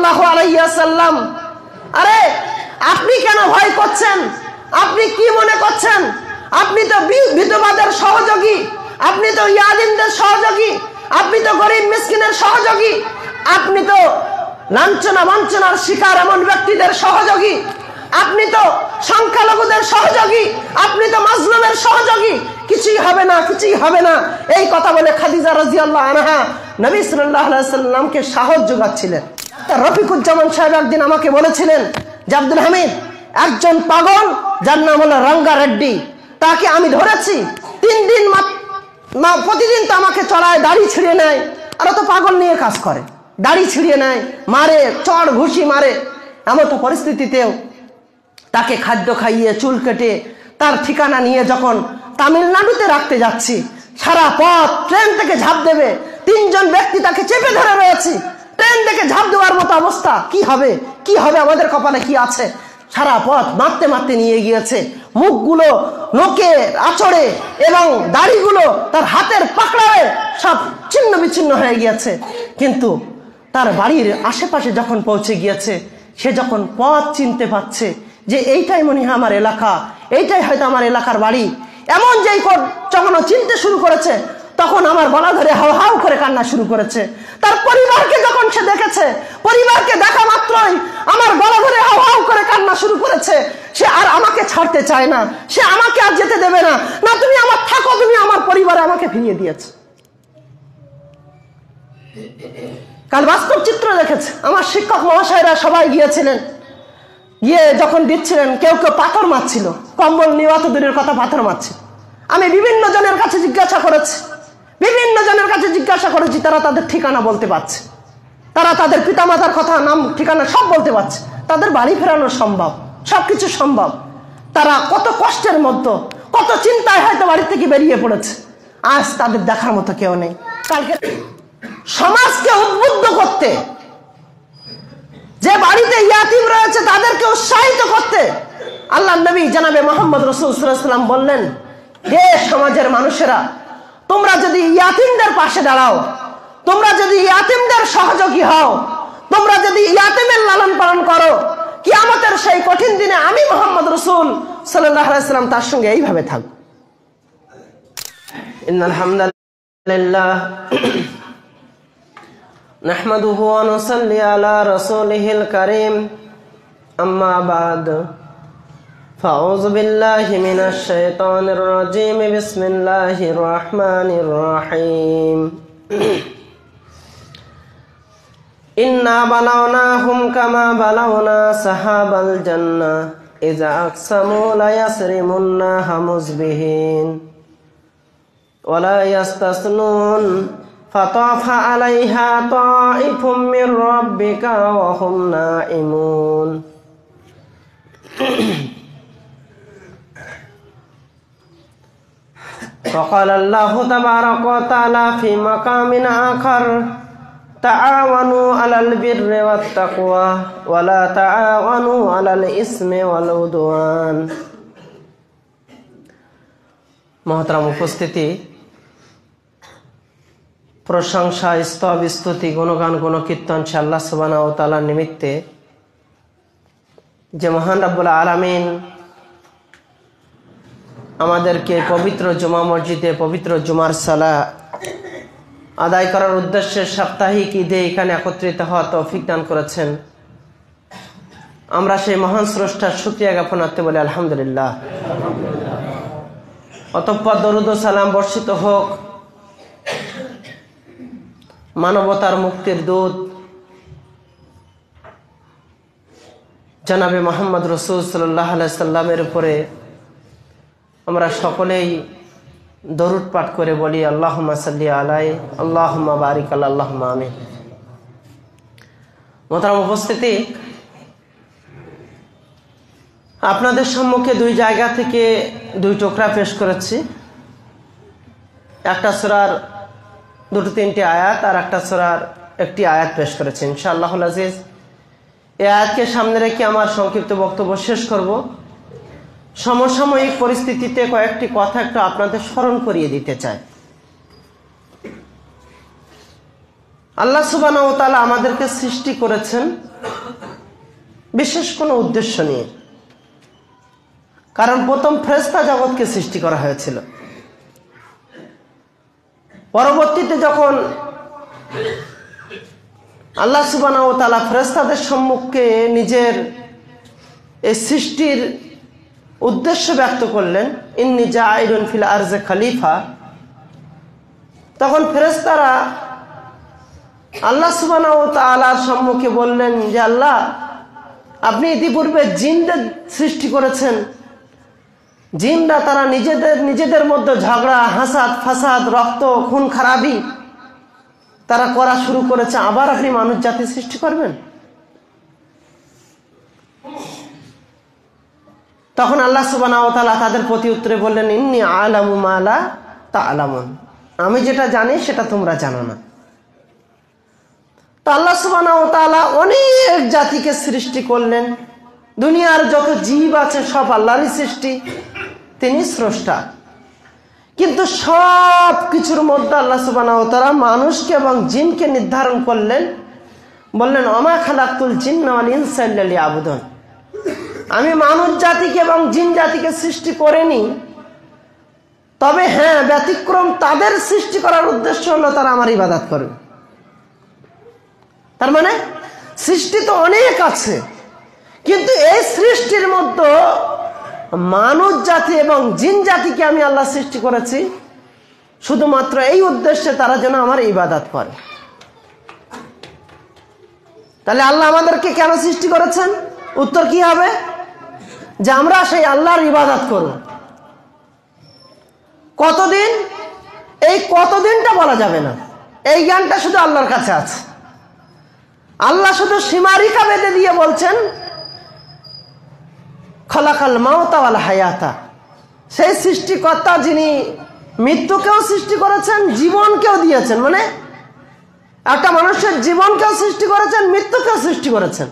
সাল্লাল্লাহু আলাইহি ওয়াসাল্লাম, আরে আপনি কেন ভয় করছেন? আপনি কি মনে করছেন? আপনি তো বিধবাদের সহযোগী, আপনি তো ইয়াতীমদের সহযোগী, আপনি তো গরিব মিসকিনের সহযোগী, আপনি তো লাঞ্ছনা বঞ্চনার শিকার এমন ব্যক্তিদের সহযোগী, আপনি তো সংখ্যালঘুদের সহযোগী, আপনি তো মাজলুমের সহযোগী। কিছুই হবে না, কিছুই হবে না, এই কথা বলে খাদিজা রাদিয়াল্লাহু আনহা নবী সাল্লাল্লাহু আলাইহি ওয়াসাল্লামকে সাহস যোগাচ্ছিলেন। রফিকুজ্জামান সাহেব একদিন আমাকে বলেছিলেন যে আব্দুল হামিদ, একজন পাগল যার নাম হলো রঙ্গা রেড্ডি, তাকে আমি ধরেছি 3 দিন প্রতিদিন তো আমাকে চড়ায়, দাড়ি ছিঁড়ে নেয়, আর তো পাগল নিয়ে কাজ করে, দাড়ি ছিঁড়িয়ে নেয়, মারে, চড় ঘুষি মারে। এমন তো পরিস্থিতিতেও তাকে খাদ্য খাইয়ে চুল কেটে তার ঠিকানা নিয়ে যখন তামিলনাড়ুতে রাখতে যাচ্ছি, সারা পথ ট্রেন থেকে ঝাঁপ দেবে, 3 জন ব্যক্তি তাকে চেপে ধরে রয়েছে, ট্রেন থেকে ঝাঁপ দেওয়ার মতো অবস্থা। কি হবে, কি হবে, আমাদের কপালে কি আছে? সারা পথ মারতে মারতে নিয়ে গিয়েছে, মুখগুলো নোকের আঁচড়ে এবং দাড়িগুলো তার হাতের পাকড়ায় সব ছিন্ন বিচ্ছিন্ন হয়ে গিয়েছে। কিন্তু তার বাড়ির আশেপাশে যখন পৌঁছে গিয়েছে, সে যখন পথ চিনতে পারছে যে এইটাই মনে হয় আমার এলাকা, এইটাই হয়তো আমার এলাকার বাড়ি, এমন যেই যখন চিনতে শুরু করেছে, তখন আমার গলা ধরে হাউ হাউ করে কান্না শুরু করেছে। তার পরিবারকে যখন সে দেখেছে, পরিবারকে দেখা মাত্রই আমার গলা ধরে হাউ হাউ করে কান্না শুরু করেছে। সে আর আমাকে ছাড়তে চায় না, সে আমাকে আর যেতে দেবে না, না তুমি আমার থাকো, তুমি আমার পরিবারে আমাকে ফিরিয়ে দিয়েছে। কাল বাস্তব চিত্র দেখেছে, আমার শিক্ষক মহাশয়রা সবাই গিয়েছিলেন, গিয়ে যখন দিচ্ছিলেন, কেউ কেউ পাথর মারছিল, কম্বল নেওয়া তো দূরের কথা, পাথর মারছে। আমি বিভিন্ন জনের কাছে জিজ্ঞাসা করেছি, তারা তাদের ঠিকানা বলতে পারছে, তারা তাদের পিতামাতার কথা, নাম, ঠিকানা সব বলতে পারছে, তাদের বাড়ি ফেরানো সম্ভব, সবকিছু সম্ভব। তারা কত কষ্টের মধ্যে, কত চিন্তায় হয়তো বাড়ি থেকে বেরিয়ে পড়েছে, আজ তাদের দেখার মতো কেউ নেই। কালকে সমাজকে উদ্বুদ্ধ করতে, যে বাড়িতে ইয়াতীম রয়েছে তাদেরকে উৎসাহিত করতে আল্লাহর নবী জনাবে মুহাম্মদ রাসূল সাল্লাল্লাহু আলাইহি ওয়াসাল্লাম বললেন, হে সমাজের মানুষেরা, তোমরা যদি ইয়াতীমদের পাশে দাঁড়াও, তোমরা যদি ইয়াতীমদের সহযোগী হও, তোমরা যদি ইয়াতীমের লালন পালন করো, কিয়ামতের সেই কঠিন দিনে আমি মুহাম্মদ রাসূল সাল্লাল্লাহু আলাইহি ওয়াসাল্লাম তার সঙ্গে এইভাবে থাকব। ইন্নাল হামদালিল্লাহ নাহমাদুহু ওয়া নুসাল্লি আলা রাসূলিহিল কারীম, আম্মা বা'দ, ফাউযু বিল্লাহি মিনাশ শাইতানির রাজীম, বিসমিল্লাহির রাহমানির রাহিম। ইন্না বালাওনাহুম কামা বালাওনা সাহাবাল জান্নাহ ইযা আকসামু লা ইয়াসরিমুন্নাহা মুসবিহিন ওয়া লা ইয়াস্তাসনুন ফাতাফা আলাইহা তাইফুম মির রাব্বিকা ওয়া হুম নাইমুন। وقال الله تبارك وتعالى في مقام آخر تعاونوا على البر والتقوى ولا تعاونوا على الإثم والعدوان। মহতরম উপস্থিতি, প্রশংসা, স্তব, স্তুতি, গুণগান, গুণকীর্তন সে আল্লাহ সুবহানাহু ওয়া তাআলার নিমিত্তে, যে মহান রব্বুল আলামিন আমাদেরকে পবিত্র জুমা মসজিদে পবিত্র জুমার সালাহ আদায় করার উদ্দেশ্যে সাপ্তাহিক ঈদে এখানে একত্রিত হওয়া তৌফিক দান করেছেন। আমরা সেই মহান স্রষ্টার শুকরিয়া জ্ঞাপনার্থে বলি আলহামদুলিল্লাহ। অতঃপর দরুদ ও সালাম বর্ষিত হোক মানবতার মুক্তির দূত জনাবে মুহাম্মদ রাসূল সাল্লাল্লাহু আলাইহি সাল্লামের উপরে। আমরা সকলেই দরুদ পাঠ করে বলি আল্লাহুম্মা সাল্লি আলাইহি, আল্লাহুম্মা বারিক আলাইহি, আল্লাহুম্মা আমিন। মোহতারাম উপস্থিতি, আপনাদের সম্মুখে 2 জায়গা থেকে 2 টুকরা পেশ করেছি। একটা সূরার 2-3টি আয়াত আর একটা সূরার 1টি আয়াত পেশ করেছি। ইনশাআল্লাহুল আজিজ এই আয়াতকে সামনে রেখে আমার সংক্ষিপ্ত বক্তব্য শেষ করব। সমসাময়িক পরিস্থিতিতে কয়েকটি কথা একটু আপনাদের স্মরণ করিয়ে দিতে চাই। আল্লাহ সুবহানাহু ওয়া তাআলা আমাদেরকে সৃষ্টি করেছেন বিশেষ কোনো উদ্দেশ্য নিয়ে। কারণ প্রথম ফেরেশতা জগৎকে সৃষ্টি করা হয়েছিল। পরবর্তীতে যখন আল্লাহ সুবহানাহু ওয়া তাআলা ফেরেশতাদের সম্মুখে নিজের এই সৃষ্টির উদ্দেশ্য ব্যক্ত করলেন, ইন্নী জাইলুন ফিল আরজে খলিফা, তখন ফেরেশতারা আল্লাহ সুবহানাহু ওয়া তাআলার সম্মুখে বললেন যে আল্লাহ, আপনি ইতিপূর্বে জিনদের সৃষ্টি করেছেন, জিনরা তারা নিজেদের মধ্যে ঝগড়া, হাসাদ, ফাসাদ, রক্ত, খুন খারাপি তারা করা শুরু করেছে, আবার আপনি মানুষ জাতি সৃষ্টি করবেন? তখন আল্লাহ সুবহানাহু ওয়া তাআলা তাদের প্রতি উত্তরে বললেন, ইন্নী আ'লামু মা লা তা'লামুন, আমি যেটা জানি সেটা তোমরা জানো না। তো আল্লাহ সুবহানাহু ওয়া তাআলা অনেক জাতিকে সৃষ্টি করলেন। দুনিয়ার যত জীব আছে সব আল্লাহরই সৃষ্টি, তিনি স্রষ্টা। কিন্তু সব কিছুর মধ্যে আল্লাহ সুবহানাহু ওয়া তাআলা মানুষকে এবং জিনকে নির্ধারণ করলেন, বললেন ওমা খালাকতুল জিন্না ওয়াল ইনসা ইল্লা লিয়াবুদুন, আমি মানুষ জাতিকে এবং জিন জাতিকে সৃষ্টি করিনি, তবে হ্যাঁ ব্যতিক্রম তাদের সৃষ্টি করার উদ্দেশ্য হলো তারা আমার ইবাদত করবে। তার মানে সৃষ্টি তো অনেক আছে, কিন্তু এই সৃষ্টির মধ্যে মানুষ জাতি এবং জিন জাতিকে আমি আল্লাহ সৃষ্টি করেছি শুধুমাত্র এই উদ্দেশ্যে তারা যেন আমার ইবাদত করে। তাহলে আল্লাহ আমাদেরকে কেন সৃষ্টি করেছেন? উত্তর কি হবে? যে আমরা সেই আল্লাহর ইবাদত করব। কতদিন? এই কতদিনটা বলা যাবে না, এই জ্ঞানটা শুধু আল্লাহর কাছে আছে। আল্লাহ শুধু সীমারেখা বেঁধে দিয়ে বলছেন খলাকাল মাউতা ওয়াল হায়াতা, সেই সৃষ্টিকর্তা যিনি মৃত্যুকেও সৃষ্টি করেছেন, জীবনকেও দিয়েছেন, মানে একটা মানুষের জীবনকেও সৃষ্টি করেছেন, মৃত্যুকেও সৃষ্টি করেছেন।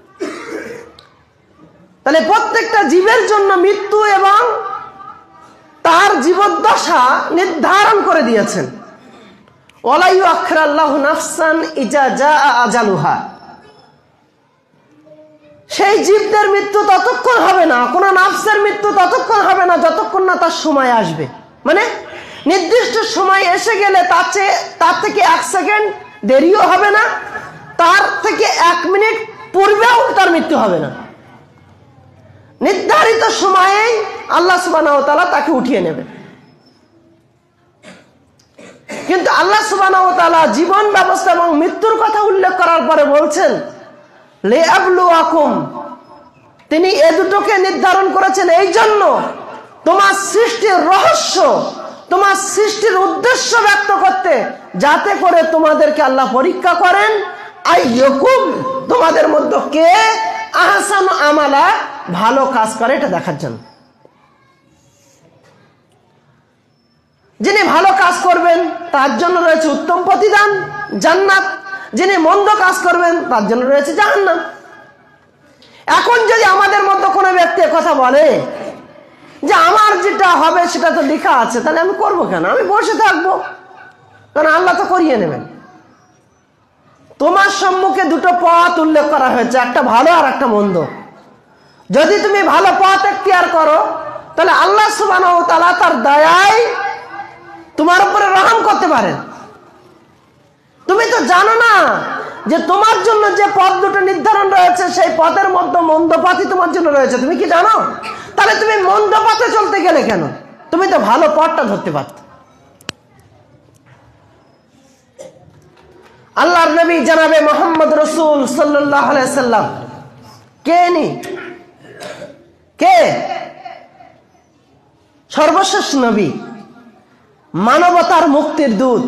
তাহলে প্রত্যেকটা জীবের জন্য মৃত্যু এবং তার জীবদ্দশা নির্ধারণ করে দিয়েছেন। ওয়ালা ইউআখিরুল্লাহু নাফসান ইজা জাআ আজালুহা, সেই জীবদের মৃত্যু ততক্ষণ হবে না, কোন নাফসের মৃত্যু ততক্ষণ হবে না যতক্ষণ না তার সময় আসবে। মানে নির্দিষ্ট সময় এসে গেলে তার থেকে 1 সেকেন্ড দেরিও হবে না, তার থেকে 1 মিনিট পূর্বেও তার মৃত্যু হবে না। নির্ধারিত সময়ে আল্লাহ সুবহানাহু ওয়া তাআলা তাকে উঠিয়ে নেবে। কিন্তু আল্লাহ সুবহানাহু ওয়া তাআলা জীবন ব্যবস্থা এবং মৃত্যুর কথা উল্লেখ করার পরে বলছেন লিয়াবলুয়াকুম, তিনি এ দুটোকে নির্ধারণ করেছেন এই জন্য তোমার সৃষ্টির রহস্য, তোমার সৃষ্টির উদ্দেশ্য ব্যক্ত করতে, যাতে করে তোমাদেরকে আল্লাহ পরীক্ষা করেন আইয়ুকুম, তোমাদের মধ্যে কে আহসানু আমালা, ভালো কাজ করে এটা দেখার জন্য। যিনি ভালো কাজ করবেন তার জন্য রয়েছে উত্তম প্রতিদান জান্নাত, যিনি মন্দ কাজ করবেন তার জন্য রয়েছে জাহান্নাম। এখন যদি আমাদের মধ্যে কোনো ব্যক্তি কথা বলে যে আমার যেটা হবে সেটা তো লেখা আছে, তাহলে আমি করবো কেন? আমি বসে থাকবো, কারণ আল্লাহ তো করিয়ে নেবেন। তোমার সম্মুখে দুটো পথ উল্লেখ করা হয়েছে, একটা ভালো আর একটা মন্দ। যদি তুমি ভালো পথ এখতিয়ার করো তাহলে আল্লাহ সুবহানাহু ওয়া তাআলা তার দয়ায় তোমার উপরে রহম করতে পারেন। তুমি তো জানো না যে তোমার জন্য যে পথ দুটো নির্ধারণ রয়েছে সেই পথের মধ্যে মন্দ পথই তোমার জন্য রয়েছে, তুমি কি জানো? তাহলে তুমি মন্দ পথে চলতে গেলে কেন? তুমি তো ভালো পথটা ধরতে পারত। আল্লাহর নবী জনাবে মুহাম্মদ রাসূল সাল্লাল্লাহু আলাইহি সাল্লাম কে? সর্বশেষ নবী, মানবতার মুক্তির দূত।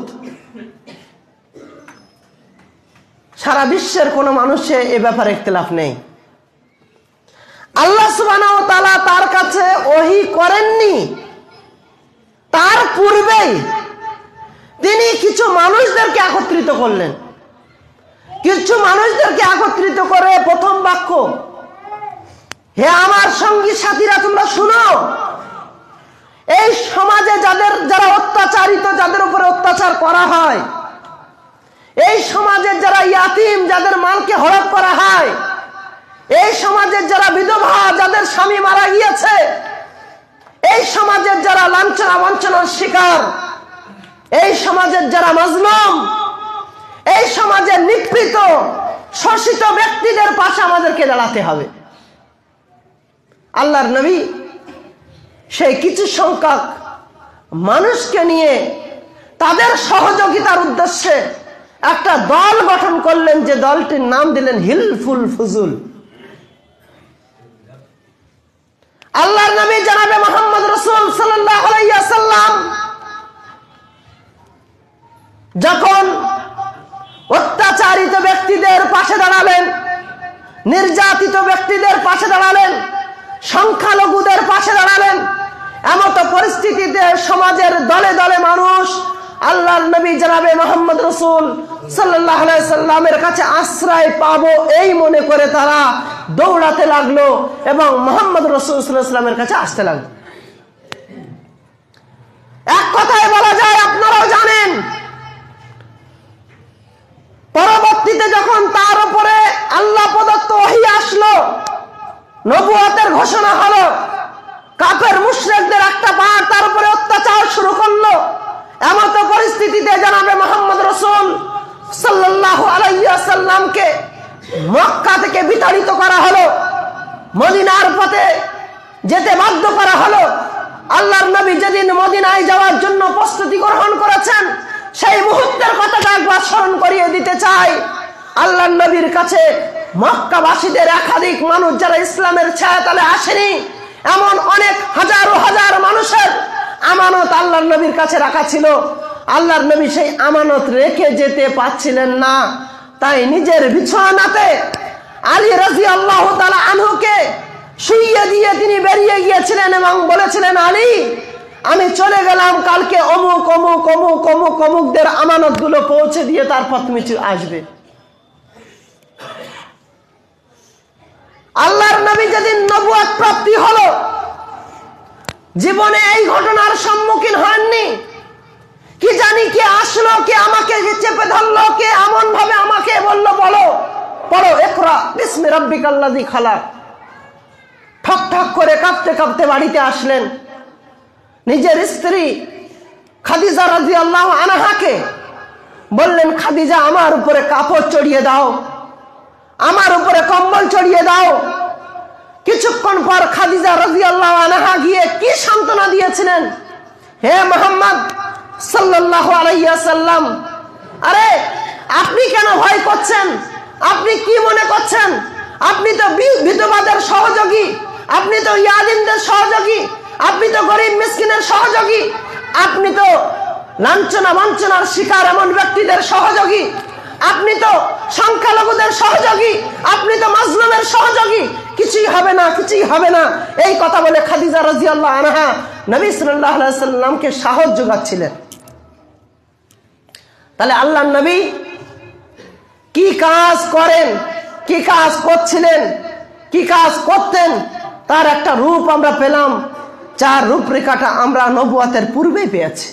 সারা বিশ্বের কোন মানুষের এ ব্যাপারে ইখতিলাফ নেই। আল্লাহ সুবহানাহু ওয়া তাআলা তার কাছে ওহী করেননি, তার পূর্বেই তিনি কিছু মানুষদেরকে একত্রিত করলেন। কিছু মানুষদেরকে একত্রিত করে প্রথম বাক্য, হে আমার সঙ্গী সাথীরা তোমরা শুনো, এই সমাজে যারা অত্যাচারিত, যাদের উপরে অত্যাচার করা হয়, এই সমাজের যারা ইয়াতিম, যাদের মালকে হড়প করা হয়, এই সমাজের যারা বিধবা, যাদের স্বামী মারা গিয়েছে, এই সমাজের যারা লাঞ্ছনা বঞ্চনার শিকার, এই সমাজের যারা মাজলুম, এই সমাজের নিপীড়িত শোষিত ব্যক্তিদের পাশে আমাদেরকে দাঁড়াতে হবে। আল্লাহর নবী সেই কিছু সংখ্যক মানুষকে নিয়ে তাদের সহযোগিতার উদ্দেশ্যে একটা দল গঠন করলেন, যে দলটির নাম দিলেন হিলফুল ফুজুল। আল্লাহর নবী জনাবে মুহাম্মদ রাসূল সাল্লাল্লাহু আলাইহি ওয়াসাল্লাম যখন অত্যাচারিত ব্যক্তিদের পাশে দাঁড়ালেন, নির্যাতিত ব্যক্তিদের পাশে দাঁড়ালেন, সংখ্যালঘুদের পাশে দাঁড়ালেন, এমত পরিস্থিতিতে সমাজের দলে দলে মানুষ আল্লাহর নবী জনাবে মুহাম্মদ রাসূল সাল্লাল্লাহু আলাইহি সাল্লামের কাছে আশ্রয় পাবো এই মনে করে তারা দৌড়াতে লাগলো এবং মুহাম্মদ রাসূল সাল্লাল্লাহু আলাইহি সাল্লামের কাছে আসতে লাগলো। এক কথায় বলা যায়, আপনারাও জানেন, পরবর্তীতে যখন তার উপরে আল্লাহ প্রদত্ত ওহী আসলো, নবুয়তের ঘোষণা হলো, কাফের মুশরিকদের একটা পার তার উপরে অত্যাচার শুরু করলো। এমত পরিস্থিতিতে জনাবে মুহাম্মদ রাসূল সাল্লাল্লাহু আলাইহি ওয়াসাল্লামকে মক্কা থেকে বিতাড়িত করা হলো, মদিনার পথে যেতে বাধ্য করা হলো। আল্লাহর নবী যেদিন মদিনায় যাওয়ার জন্য প্রস্তুতি গ্রহণ করেছেন, সেই মুহূর্তের কথাটা একবার স্মরণ করিয়ে দিতে চাই। আল্লাহর নবীর কাছে মক্কাবাসীদের একাধিক মানুষ যারা ইসলামের ছায়াতলে আসেনি, এমন অনেক হাজার হাজার মানুষের আমানত আল্লাহর নবীর কাছে রাখা ছিল। আল্লাহর নবী সেই আমানত রেখে যেতে পারছিলেন না, তাই নিজের বিছানাতে আলী রাদিয়াল্লাহু তাআলা আনহুকে শুইয়ে দিয়ে তিনি বেরিয়ে গিয়েছিলেন এবং বলেছিলেন, আলী, আমি চলে গেলাম, কালকে অমুক অমুক অমুক অমুক অমুকদের আমানত গুলো পৌঁছে দিয়ে তারপর তুমি আসবে। আল্লাহর নবী যেদিন নবুয়ত প্রাপ্তি হলো, জীবনে এই ঘটনার সম্মুখীন হননি। কি জানি কে আসলো, কে আমাকে চেপে ধরলো, কে এমন ভাবে আমাকে বললো, বলো পড়ো ইকরা বিসমি রাব্বিকাল্লাযী খালাক। ঠক ঠক করে কাঁপতে কাঁপতে বাড়িতে আসলেন। নিজের স্ত্রী খাদিজা রাদিয়াল্লাহু আনহাকে বললেন, খাদিজা, আমার উপরে কাপড় চড়িয়ে দাও, আমার উপরে কম্বল চড়িয়ে দাও। কিছুক্ষণ পর খাদিজা রাদিয়াল্লাহু আনহা গিয়ে কি সান্ত্বনা দিয়েছিলেন, হে মুহাম্মদ সাল্লাল্লাহু আলাইহি ওয়াসাল্লাম, আরে আপনি কেন ভয় করছেন? আপনি কি মনে করছেন? আপনি তো বিধবাদের সহযোগী, আপনি তো ইয়াতীমদের সহযোগী, আপনি তো গরিব মিসকিনের সহযোগী, আপনি তো লাঞ্ছনা বঞ্চনার শিকার এমন ব্যক্তিদের সহযোগী, আপনি তো সংখ্যালঘুদের সহযোগী, আপনি তো মাজলুমের সহযোগী। কিছুই হবে না, কিছুই হবে না। এই কথা বলে খাদিজা রাদিয়াল্লাহু আনহা নবী সাল্লাল্লাহু আলাইহি ওয়াসাল্লামকে সাহস যোগাচ্ছিলেন। তাহলে আল্লাহর নবী কি কাজ করেন, কি কাজ করছিলেন, কি কাজ করতেন, তার একটা রূপ আমরা পেলাম, যার রূপরেখাটা আমরা নবুয়তের পূর্বে পেয়েছি।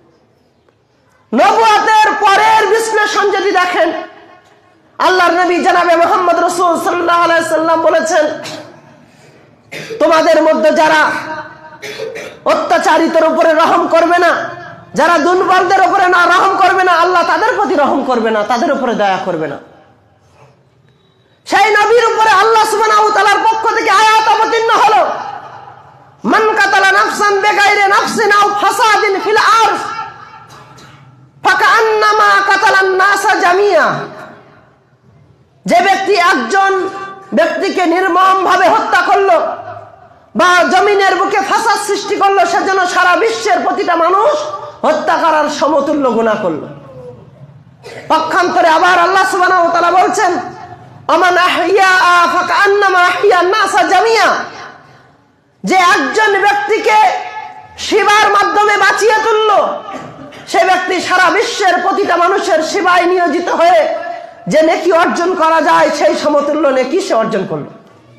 নবুয়তের পরের বিশ্লেষণ যদি দেখেন, আল্লাহর নবী জনাবে মুহাম্মদ রাসূল সাল্লাল্লাহু আলাইহি ওয়াসাল্লাম বলেছেন, তোমাদের মধ্যে যারা অত্যাচারিতের উপরে রহম করবে না, যারা দুর্বলদের উপরে না রহম করবে না, আল্লাহ তাদের প্রতি রহম করবে না, তাদের উপরে দয়া করবে না। সেই নবীর উপরে আল্লাহ সুবহানাহু ওয়া তাআলার পক্ষ থেকে আয়াত অবতীর্ণ হলো, মান কাতালা নাফসান বিগাইরি নাফসিন আও ফাসাদিন ফিল আরদ ফাকান্নামা কাতালান নাসা জামিয়া। যে ব্যক্তি একজন ব্যক্তিকে নির্মম ভাবে হত্যা করলো বা জমিনের বুকে ফাসাদ সৃষ্টি করলো, সেজন্য সারা বিশ্বের প্রতিটা মানুষ হত্যা করার সমতুল্য গুনাহ করলো। পক্ষান্তরে আবার আল্লাহ সুবহানাহু ওয়া তাআলা বলছেন, আমান আহইয়া ফাকান্নামা আহইয়ান নাসা জামিয়া। যে একজন ব্যক্তিকে সেবার মাধ্যমে বাঁচিয়ে তুললো, সে ব্যক্তি সারা বিশ্বের প্রতিটা মানুষের সেবায় নিয়োজিত হয়ে যে নেকি অর্জন করা যায়, সেই সমতুল্য নেকি সে অর্জন করলো।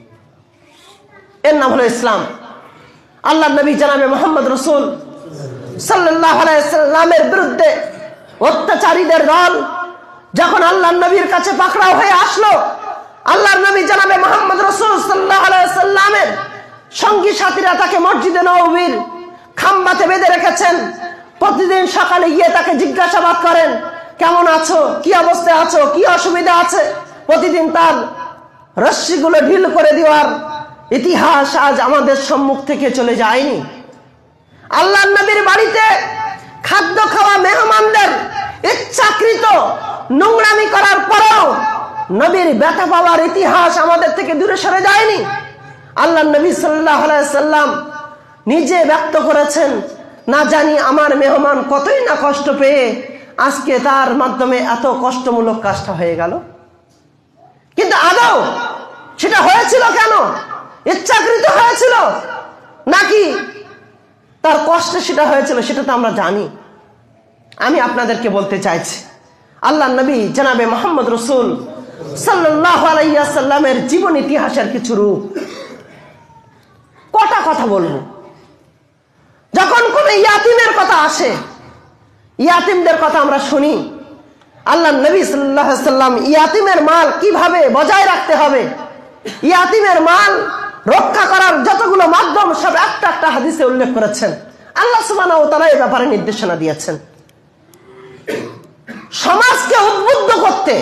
এর নাম হলো ইসলাম। আল্লাহর নবী জনাবে মুহাম্মদ রাসূল সাল্লাল্লাহু আলাইহি ওয়াসাল্লামের বিরুদ্ধে অত্যাচারীদের দল যখন আল্লাহর নবীর কাছে পাকড়াও হয়ে আসলো, আল্লাহর নবী জনাবে মুহাম্মদ রাসূল সাল্লাল্লাহু আলাইহি ওয়াসাল্লামের সঙ্গী সাথীরা তাকে মসজিদে নববীর খাম্বাতে বেঁধে রেখেছেন। প্রতিদিন সকালে গিয়ে তাকে জিজ্ঞাসাবাদ করেন, কেমন আছো, কি অবস্থায় আছো, কি অসুবিধা আছে। প্রতিদিন তার রশ্মিগুলো ঢিল করে দেওয়ার ইতিহাস আজ আমাদের সম্মুখ থেকে চলে যায়নি। আল্লাহর নবীর বাড়িতে খাদ্য খাওয়া মেহমানদের ইচ্ছাকৃত নোংরামি করার পরেও নবীর ব্যথা পাওয়ার ইতিহাস আমাদের থেকে দূরে সরে যায়নি। আল্লাহর নবী সাল্লাল্লাহু আলাইহি সাল্লাম নিজে ব্যক্ত করেছেন, না জানি আমার মেহমান কতই না কষ্ট পেয়ে আজকে তার মাধ্যমে এত কষ্টমূলক কাজটা হয়ে গেল। কিন্তু আদৌ সেটা হয়েছিল কেন? ইচ্ছাকৃত হয়েছিল নাকি তার কষ্টে সেটা হয়েছিল? সেটা তো আমরা জানি। আমি আপনাদেরকে বলতে চাইছি, আল্লাহর নবী জনাবে মুহাম্মদ রাসূল সাল্লাল্লাহু আলাইহি ওয়াসাল্লামের জীবন ইতিহাসের কিছু রূপ। কটা কথা বলবো। যখন কোন ইয়াতিমের কথা আসে, ইয়াতিমদের কথা আমরা শুনি, আল্লাহর নবী সাল্লাল্লাহু আলাইহি ওয়াসাল্লাম ইয়াতিমের মাল কিভাবে বজায় রাখতে হবে, ইয়াতিমের মাল রক্ষা করার যতগুলো মাধ্যম সব একটা একটা হাদিসে উল্লেখ করেছেন। আল্লাহ সুবহানাহু ওয়া তাআলা এই ব্যাপারে নির্দেশনা দিয়েছেন। সমাজকে উদ্বুদ্ধ করতে,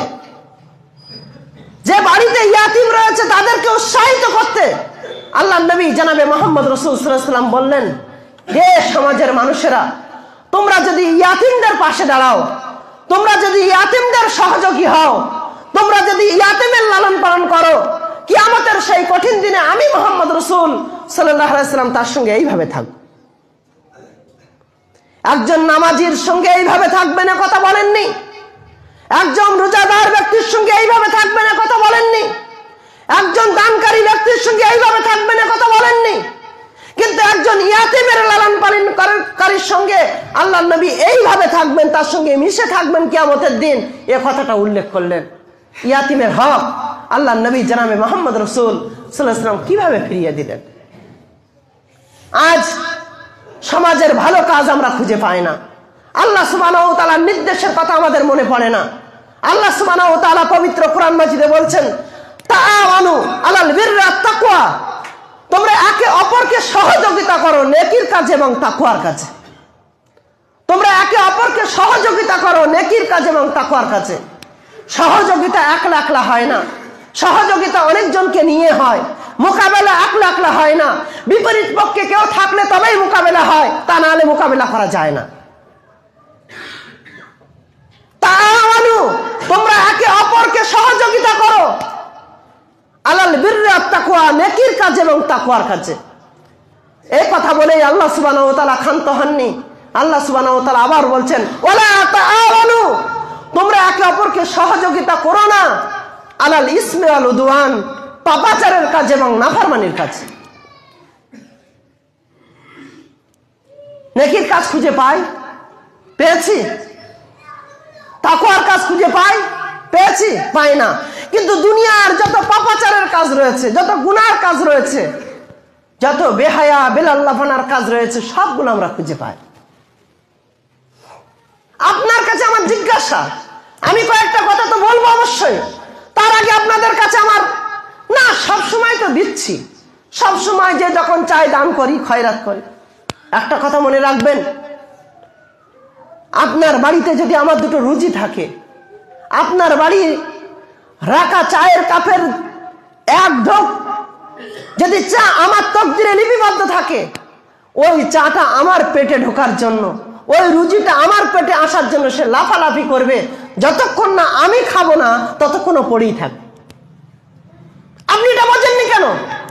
যে বাড়িতে ইয়াতিম রয়েছে তাদেরকে উৎসাহিত করতে আল্লাহর নবী জনাবে মুহাম্মদ রাসূল সাল্লাল্লাহু আলাইহি ওয়াসাল্লাম বললেন, হে সমাজের মানুষেরা, তোমরা যদি ইয়াতিমদের পাশে দাঁড়াও, তোমরা যদি ইয়াতিমদের সহযোগী হও, তোমরা যদি ইয়াতিমের লালন পালন করো, কিয়ামতের সেই কঠিন দিনে আমি মুহাম্মদ রাসূল সাল্লাল্লাহু আলাইহি ওয়াসাল্লাম তার সঙ্গে এইভাবে থাকব। একজন নামাজির সঙ্গে এইভাবে থাকবে না কথা বলেননি, একজন রোজাদার ব্যক্তির সঙ্গে এইভাবে থাকবে না কথা বলেননি, একজন দানকারী ব্যক্তির সঙ্গে এইভাবে থাকবে না কথা বলেননি। কিন্তু একজন ইয়াতিমের লালন পালনকারীর সঙ্গে আল্লাহর নবী এইভাবে থাকবেন, তার সঙ্গে মিশে থাকবেন কিয়ামতের দিন, এ কথাটা উল্লেখ করলেন। ইয়াতিমের হক আল্লাহর নবী জনাবে মুহাম্মদ রাসূল সাল্লাল্লাহু আলাইহি ওয়াসাল্লাম কিভাবে ফিরিয়ে দিলেন। আজ সমাজের ভালো কাজ আমরা খুঁজে পাই না। আল্লাহ সুবহানাহু ওয়া তাআলার নির্দেশের কথা আমাদের মনে পড়ে না। আল্লাহ সুবহানাহু ওয়া তাআলা পবিত্র কোরআন মাজিদে বলছেন, তাআওয়ানু আলাল বিররি ওয়াত তাকওয়া, তোমরা একে অপরকে সহযোগিতা করো নেকির কাজে এবং তাকওয়ার কাজে। তোমরা একে অপরকে সহযোগিতা করো নেকির কাজে এবং তাকওয়ার কাজে। সহযোগিতা একলা একলা হয় না, সহযোগিতা অনেকজনকে নিয়ে হয়। মোকাবেলা একলা একলা হয় না, বিপরীত পক্ষে কেউ থাকলে তবেই মোকাবেলা হয়, তা না হলে মোকাবেলা করা যায় না। তাআওয়ানু, তোমরা একে অপরকে সহযোগিতা করো আলাল বিররি ওয়াত তাকওয়া, নেকির কাজে এবং তাকওয়ার কাজে। এই কথা বলেই আল্লাহ সুবহানাহু ওয়া তাআলা ক্ষান্ত হননি। আল্লাহ সুবহানাহু ওয়া তাআলা আবার বলছেন, ওয়ালা তাআওয়ানু, তোমরা একে অপরকে সহযোগিতা করো না আলাল ইসমি ওয়াল উদওয়ান, পাপাচারের কাজে এবং নাফরমানির কাজে। নেকির কাজ খুঁজে পাই, পেয়েছি। তাকওয়ার কাজ খুঁজে পাই, পেয়েছি, পাই না। কিন্তু দুনিয়ার যত পাপাচারের কাজ রয়েছে, যত গুনার কাজ রয়েছে, যত বেহায়া বেলাল্লাফানার কাজ রয়েছে, সবগুলো আমরা খুঁজে পাই। আপনার কাছে আমার জিজ্ঞাসা, আমি কয়েকটা কথা তো বলবো অবশ্যই, তার আগে আপনাদের কাছে আমার, না সবসময় তো দিচ্ছি, সবসময় যে যখন চাই দান করি, খয়রাত করি। একটা কথা মনে রাখবেন, আপনার বাড়িতে যদি আমার দুটো রুজি থাকে, আপনার বাড়ি রাখা চায়ের কাপের এক ঢোক যদি চা আমার তকদিরে লিপিবদ্ধ থাকে, ওই চাটা আমার পেটে ঢোকার জন্য, ওই রুজিটা আমার পেটে আসার জন্য সে লাফালাফি করবে। যতক্ষণ না আমি খাবো না ততক্ষণও পড়েই থাকবে। আপনি এটা বোঝেননি কেন?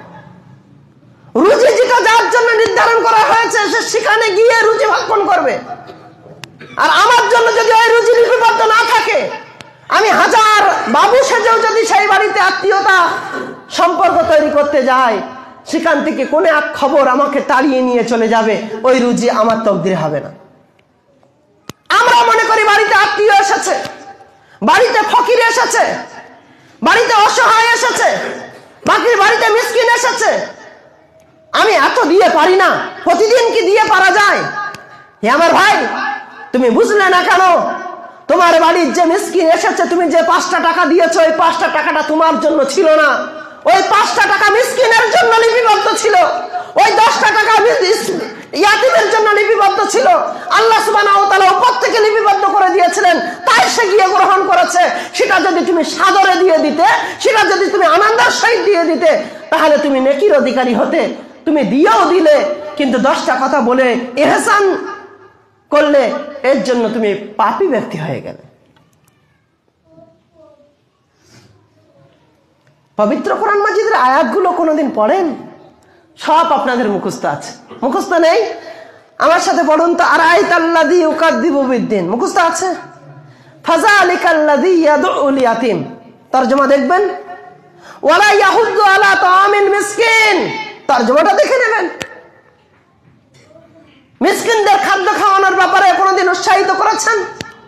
রুজি যেটা যার জন্য নির্ধারণ করা হয়েছে সে সেখানে গিয়ে রুজি ভক্ষণ করবে। আর আমার জন্য যদি ওই রুজি লিপিবদ্ধ না থাকে, আমি হাজার বাবু সেজেও যদি সেই বাড়িতে আত্মীয়তা সম্পর্ক তৈরি করতে যাই, সেখান থেকে কোনো এক খবর আমাকে তাড়িয়ে নিয়ে চলে যাবে, ওই রুজি আমার তকদিরে হবে না। আমরা মনে করি বাড়িতে আত্মীয় এসেছে, বাড়িতে ফকির এসেছে, বাড়িতে অসহায় এসেছে, বাকির বাড়িতে মিসকিন এসেছে, আমি এত দিয়ে পারি না, প্রতিদিন কি দিয়ে পারা যায়? হে আমার ভাই, তুমি বুঝলে না কেন? তোমার বাড়ির যে মিসকিন এসেছে, তুমি যে 5টা টাকা দিয়েছো, ওই 5টা টাকাটা তোমার জন্য ছিল না, ওই 5টা টাকা মিসকিনের জন্য লিপিবদ্ধ ছিল, ওই 10টা টাকা ইয়াতীমের জন্য লিপিবদ্ধ ছিল। আল্লাহ সুবহানাহু ওয়া তাআলা উপর থেকে লিপিবদ্ধ করে দিয়েছিলেন, তাই সে গিয়ে গ্রহণ করেছে। সেটা যদি তুমি সাদরে দিয়ে দিতে, সেটা যদি তুমি আনন্দের সহিত দিয়ে দিতে, তাহলে তুমি নেকির অধিকারী হতে। তুমি দিয়েও দিলে, কিন্তু 10টা কথা বলে ইহসান করলে, এর জন্য তুমি পাপী ব্যক্তি হয়ে গেলে। পবিত্র কোরআন মাজিদের আয়াতগুলো কোনোদিন পড়েন? সব আপনাদের মুখস্থ আছে? মুখস্থ নেই? আমার সাথে পড়ুন তো। আরাইতাল্লাযী ইউকাযযিবু বিদ্দিন মুখস্থ আছে? ফাযালিকাল্লাযী ইয়াদউল ইয়াতীম তরজমা দেখবেন। ওয়ালা ইয়াহুদ্দু আলা তাআমিল মিসকিন তরজমাটা দেখে নেবেন। মিসকিনদের খাদ্য খাওয়ানোর ব্যাপারে কোনোদিন উৎসাহিত করেছেন?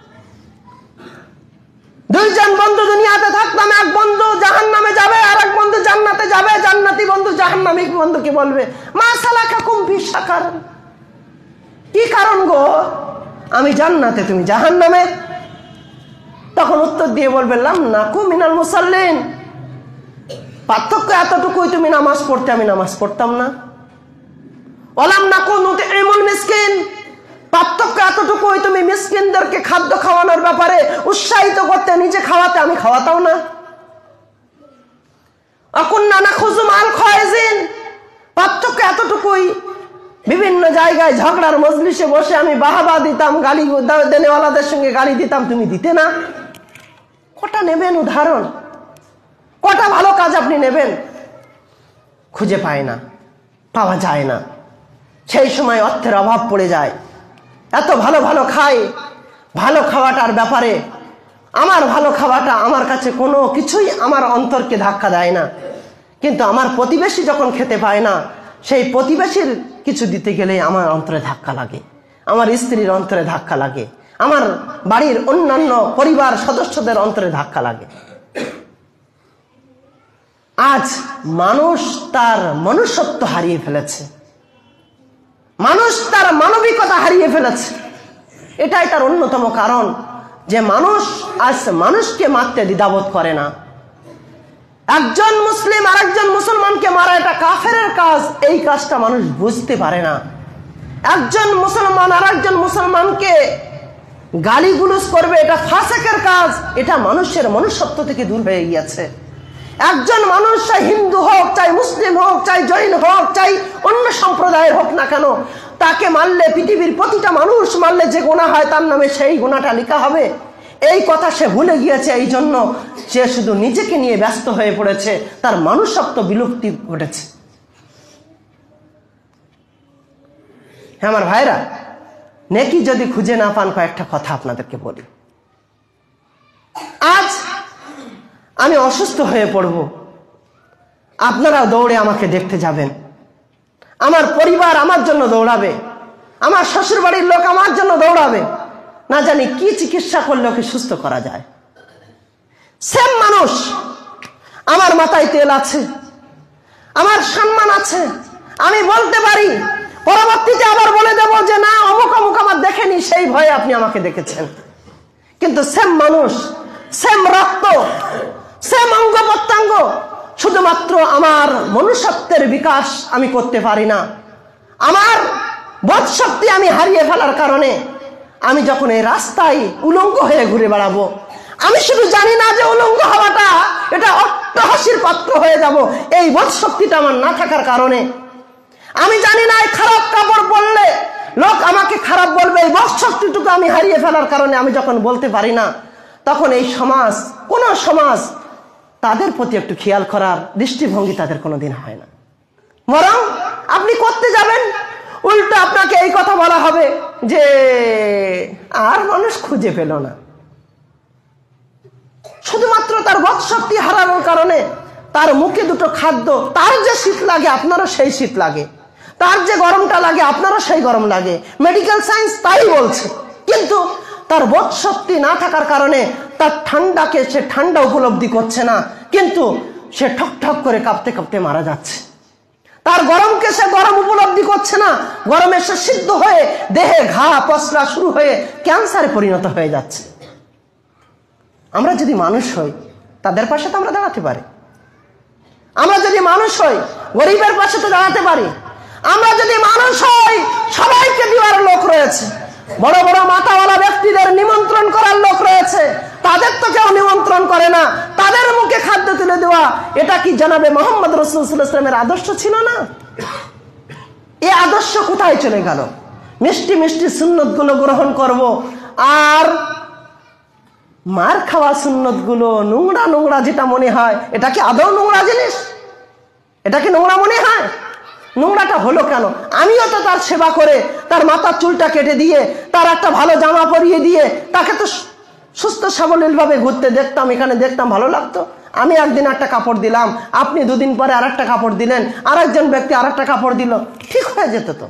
2 জন বন্ধু দুনিয়াতে থাকতাম, এক বন্ধু জাহান্নামে যাবে আর এক বন্ধু জান্নাতে যাবে। জান্নাতি বন্ধু জাহান্নামী বন্ধুকে বলবে, মা সালাকাকুম ফি সাকার, কি কারণ গো আমি জান্নাতে তুমি জাহান্নামে? তখন উত্তর দিয়ে বলবে, লাম নাকু মিনাল মুসাল্লিন, পার্থক্য এতটুকুই, তুমি নামাজ পড়তে আমি নামাজ পড়তাম না। ওয়ালাম নাকু নুতইমুল মিসকিন, পার্থক্য এতটুকুই, তুমি মিসকিনদেরকে খাদ্য খাওয়ানোর ব্যাপারে উৎসাহিত করতে, নিজে খাওয়াতে আমি খাওয়াতাম না। আকুন্না নাখুযু মাল খায়জিন, পার্থক্য এতটুকুই, বিভিন্ন জায়গায় ঝগড়ার মজলিসে বসে আমি বাহাবা দিতাম, গালি দেনেওয়ালাদের সঙ্গে গালি দিতাম, তুমি দিতে না। কটা নেবেন উদাহরণ? কটা ভালো কাজ আপনি নেবেন? খুঁজে পায় না, পাওয়া যায় না। সেই সময় অর্থের অভাব পড়ে যায়। এত ভালো ভালো খাই, ভালো খাওয়াটার ব্যাপারে আমার ভালো খাওয়াটা আমার কাছে কোনো কিছুই আমার অন্তরকে ধাক্কা দেয় না, কিন্তু আমার প্রতিবেশী যখন খেতে পায় না, সেই প্রতিবেশীর কিছু দিতে গেলে আমার অন্তরে ধাক্কা লাগে, আমার স্ত্রীর অন্তরে ধাক্কা লাগে, আমার বাড়ির অন্যান্য পরিবার সদস্যদের অন্তরে ধাক্কা লাগে। আজ মানুষ তার মনুষ্যত্ব হারিয়ে ফেলেছে, মানুষ তার মানবিকতা হারিয়ে ফেলেছে। এটাই তার অন্যতম কারণ যে মানুষ আজ মানুষকে মারতে দ্বিধাবোধ করে না। একজন মুসলিম আরেকজন মুসলমানকে মারা এটা কাফেরের কাজ, এই কাজটা মানুষ বুঝতে পারে না। একজন মুসলমান আরেকজন মুসলমানকে গালিগুলোজ করবে, এটা ফাসেকের কাজ, এটা মানুষের মনুষ্যত্ব থেকে দূর হয়ে গিয়েছে। একজন মানুষ, চাই হিন্দু হোক, চাই মুসলিম হোক, চাই জৈন হোক, চাই অন্য সম্প্রদায়ের হোক না কেন, তাকে মারলে, পৃথিবীর প্রতিটা মানুষ মারলে যে গুনাহ হয় তার নামে সেই গুনাহটা লেখা হবে, এই কথা সে ভুলে গিয়েছে। এই জন্য সে শুধু নিজেকে নিয়ে ব্যস্ত হয়ে পড়েছে, তার মনুষ্যত্ব বিলুপ্তি ঘটেছে। হ্যাঁ আমার ভাইরা, নেকি যদি খুঁজে না পান, কয়েকটা কথা আপনাদেরকে বলি। আজ আমি অসুস্থ হয়ে পড়ব, আপনারা দৌড়ে আমাকে দেখতে যাবেন, আমার পরিবার আমার জন্য দৌড়াবে, আমার শ্বশুর বাড়ির লোক আমার জন্য দৌড়াবে, না জানি কি চিকিৎসা করলে ওকে সুস্থ করা যায়। সেম মানুষ, আমার মাথায় তেল আছে, আমার সম্মান আছে, আমি বলতে পারি, পরবর্তীতে আবার বলে দেব যে না অমুক অমুক আমার দেখেনি, সেই ভয়ে আপনি আমাকে দেখেছেন। কিন্তু সেম মানুষ, সেম রক্ত, সেম অঙ্গ প্রত্যঙ্গ, শুধুমাত্র আমার মনুষ্যত্বের বিকাশ আমি করতে পারি না। আমার বোধশক্তি আমি হারিয়ে ফেলার কারণে আমি যখন এই রাস্তায় উলঙ্গ হয়ে ঘুরে বেড়াবো, আমি শুধু জানি না যে উলঙ্গ হওয়াটা এটা অট্টহাসির পাত্র হয়ে যাব, এই বোধশক্তিটা আমার না থাকার কারণে। আমি জানি না এই খারাপ কাপড় পরলে লোক আমাকে খারাপ বলবে, এই বোধশক্তিটুকু আমি হারিয়ে ফেলার কারণে আমি যখন বলতে পারি না, তখন এই সমাজ, কোন সমাজ তাদের প্রতি একটু খেয়াল করার দৃষ্টিভঙ্গি তাদের কোনোদিন হয় না। বরং আপনি করতে যাবেন, উল্টো আপনাকে এই কথা বলা হবে যে আর মানুষ খুঁজে পেল না। শুধুমাত্র তার বোধশক্তি হারানোর কারণে তার মুখে দুটো খাদ্য, তার যে শীত লাগে আপনারও সেই শীত লাগে, তার যে গরমটা লাগে আপনারও সেই গরম লাগে। মেডিকেল সায়েন্স তাই বলছে, কিন্তু তার বোধশক্তি না থাকার কারণে তার ঠান্ডাকে সে ঠান্ডা উপলব্ধি করছে না, কিন্তু সে ঠক ঠক করে কাঁপতে কাঁপতে মারা যাচ্ছে। তার গরমকে সে গরম উপলব্ধি করছে না, গরমে সে সিদ্ধ হয়ে দেহে ঘা পসরা শুরু হয়ে ক্যান্সারে পরিণত হয়ে যাচ্ছে। আমরা যদি মানুষ হই তাদের পাশে তো আমরা দাঁড়াতে পারি। আমরা যদি মানুষ হই গরিবের পাশে তো দাঁড়াতে পারি। আমরা যদি মানুষ হই সবাইকে দেওয়ার লোক রয়েছে, বড় বড় মাথাওয়ালা ব্যক্তিদের নিমন্ত্রণ করার লোক রয়েছে, তাদের তো কেউ নিমন্ত্রণ করে না, তাদের মুখে খাদ্য তুলে দেওয়া, এটা কি জনাবে মোহাম্মদ রাসূলুল্লাহ সাল্লাল্লাহু আলাইহি ওয়াসাল্লামের আদর্শ ছিল না? এই আদর্শ কোথায় চলে গেল? মিষ্টি মিষ্টি সুন্নতগুলো গ্রহণ করব, আর মার খাওয়া সুন্নতগুলো নোংরা নোংরা যেটা মনে হয়, এটা কি আদৌ নোংরা জিনিস? এটা কি নোংরা মনে হয়? নোংরাটা হলো কেন? আমিও তো তার সেবা করে তার মাথার চুলটা কেটে দিয়ে তার একটা ভালো জামা পরিয়ে দিয়ে তাকে তো সুস্থ সাবলীল ভাবে ঘুরতে দেখতাম, এখানে দেখতাম, ভালো লাগতো। আমি একদিন একটা কাপড় দিলাম, আপনি দুদিন পরে আর একটা কাপড় দিলেন, আর একজন ব্যক্তি আর একটা কাপড় দিল, ঠিক হয়ে যেত তো।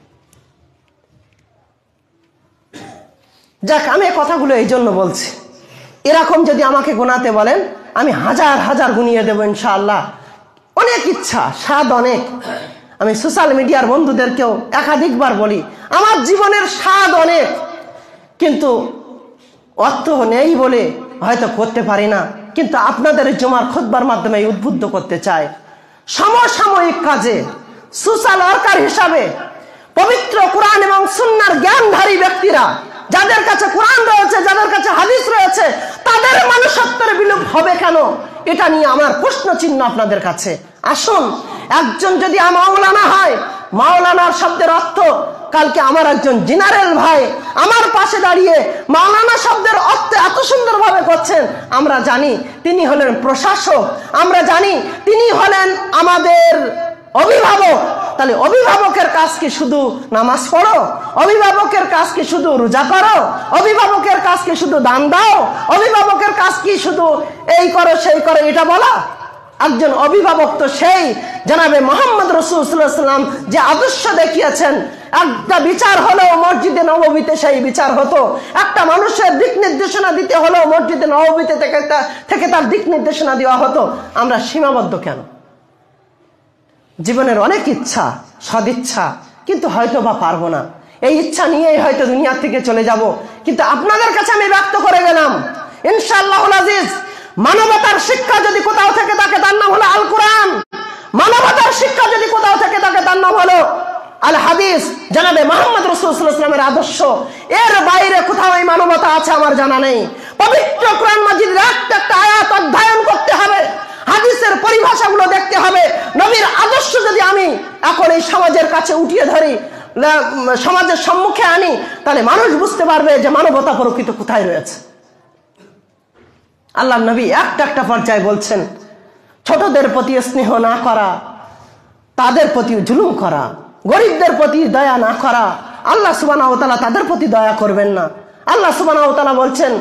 যাক, আমি এই কথাগুলো এই জন্য বলছি, এরকম যদি আমাকে গোনাতে বলেন আমি হাজার হাজার গুনিয়ে দেবো ইনশাআল্লাহ। অনেক ইচ্ছা, স্বাদ অনেক। আমি সোশ্যাল মিডিয়ার বন্ধুদেরকেও একাধিকবার বলি, আমার জীবনের স্বাদ অনেক, কিন্তু অর্থ নেই বলে হয়তো করতে পারি না, কিন্তু আপনাদের জমার খুতবার মাধ্যমে উদ্বুদ্ধ করতে চাই। সমসাময়িক কাজে সোশ্যাল ওয়ার্কার হিসাবে পবিত্র কোরআন এবং সুন্নাহর জ্ঞানধারী ব্যক্তিরা, যাদের কাছে কোরআন রয়েছে, যাদের কাছে হাদিস রয়েছে, তাদের মানুষত্বের বিলোপ হবে কেন? এটা নিয়ে আমার প্রশ্ন চিহ্ন আপনাদের কাছে। আসুন, একজন যদি মাওলানা হয়, মাওলানার শব্দের অর্থ, কালকে আমার একজন জেনারেল ভাই আমার পাশে দাঁড়িয়ে মাওলানা শব্দের অর্থ এত সুন্দরভাবে করছেন, আমরা জানি তিনি হলেন প্রশাসক, আমরা জানি তিনি হলেন আমাদের অভিভাবক। তাহলে অভিভাবকের কাজ কি শুধু নামাজ পড়ো? অভিভাবকের কাজ কি শুধু রোজা করো? অভিভাবকের কাজ কি শুধু দান দাও? অভিভাবকের কাজ কি শুধু এই করো সেই করো এটা বলা? একজন অভিভাবক তো সেই জনাবে মোহাম্মদ রাসূলুল্লাহ সাল্লাল্লাহু আলাইহি ওয়াসাল্লাম যে আদর্শ দেখিয়েছেন, একটা বিচার হলেও মসজিদে নববীতে সেই বিচার হতো, একটা মানুষের দিক নির্দেশনা দিতে হলেও মসজিদে নববীতে থেকে তার দিক নির্দেশনা দেওয়া হতো। আমরা সীমাবদ্ধ কেন? জীবনের অনেক ইচ্ছা, সদিচ্ছা, কিন্তু হয়তো বা পারবো না। এই ইচ্ছা নিয়েই হয়তো দুনিয়া থেকে চলে যাব, কিন্তু আপনাদের কাছে আমি ব্যক্ত করে গেলাম ইনশাআল্লাহুল আজিজ, মানবতার শিক্ষা যদি কোথাও থেকে থাকে তার নাম হলো আল কোরআন, মানবতার শিক্ষা যদি কোথাও থেকে থাকে তার নাম হলো আল হাদিস, জনাবে মুহাম্মদ রাসূলুল্লাহ সাল্লাল্লাহু আলাইহি ওয়াসাল্লামের আদর্শ। এর বাইরে কোথাও এই মানবতা আছে আমার জানা নেই। পবিত্র কোরআন মাজিদের একটা একটা আয়াত অধ্যয়ন করতে হবে, হাদিসের পরিভাষাগুলো দেখতে হবে। নবীর আদর্শ যদি আমি এখন এই সমাজের কাছে উঠিয়ে ধরি, সমাজের সম্মুখে আনি, তাহলে মানুষ বুঝতে পারবে যে মানবতা প্রকৃত কোথায় রয়েছে। আল্লাহ নবী একটা একটা পর্যায়ে বলছেন, ছোটদের প্রতি স্নেহ না করা, তাদের প্রতি জুলুম করা, গরিবদের প্রতি দয়া না করা, আল্লাহ সুবহানাহু ওয়া তাআলা তাদের প্রতি দয়া করবেন না। আল্লাহ সুবহানাহু ওয়া তাআলা বলছেন,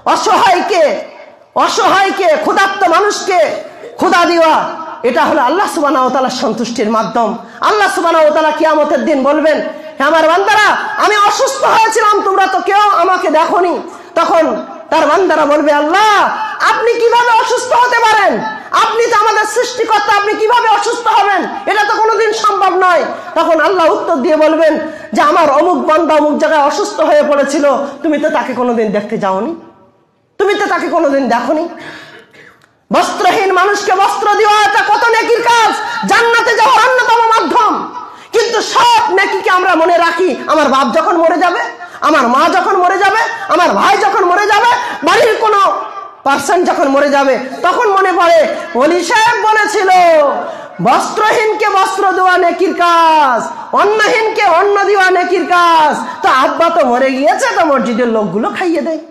অসহায়কে ক্ষুধার্ত মানুষকে ক্ষুধা দেওয়া, এটা হলো আল্লাহ সুবহানাহু ওয়া তাআলার সন্তুষ্টির মাধ্যম। আল্লাহ সুবহানাহু ওয়া তাআলা কিয়ামতের দিন বলবেন, হে আমার বান্দারা, আমি অসুস্থ হয়েছিলাম, তোমরা তো কেউ আমাকে দেখোনি। তখন তার বান্দারা বলবে, আল্লাহ আপনি কিভাবে অসুস্থ হতে পারেন? আপনি তো আমাদের সৃষ্টিকর্তা, আপনি কিভাবে অসুস্থ হবেন? এটা তো কোনোদিন সম্ভব নয়। তখন আল্লাহ উত্তর দিয়ে বলবেন যে আমার অমুক বান্দা অমুক জায়গায় অসুস্থ হয়ে পড়েছিল, তুমি তো তাকে কোনোদিন দেখতে যাওনি, তুমি তো তাকে কোনোদিন দেখোনি। বস্ত্রহীন মানুষকে বস্ত্র দেওয়া এটা কত নেকির কাজ, জান্নাতে যাওয়ার অন্যতম মাধ্যম। কিন্তু সব নেকিকে আমরা মনে রাখি আমার বাপ যখন মরে যাবে, আমার মা যখন মরে যাবে, আমার ভাই যখন মরে যাবে, বাড়ির কোনো পার্সন যখন মরে যাবে, তখন মনে পড়ে ওলি সাহেব বলেছিল বস্ত্রহীনকে বস্ত্র দেওয়া নেকির কাজ, অন্নহীনকে অন্ন দেওয়া নেকির কাজ। তো আব্বা তো মরে গিয়েছে, তো মসজিদের লোকগুলো খাইয়ে দেয়।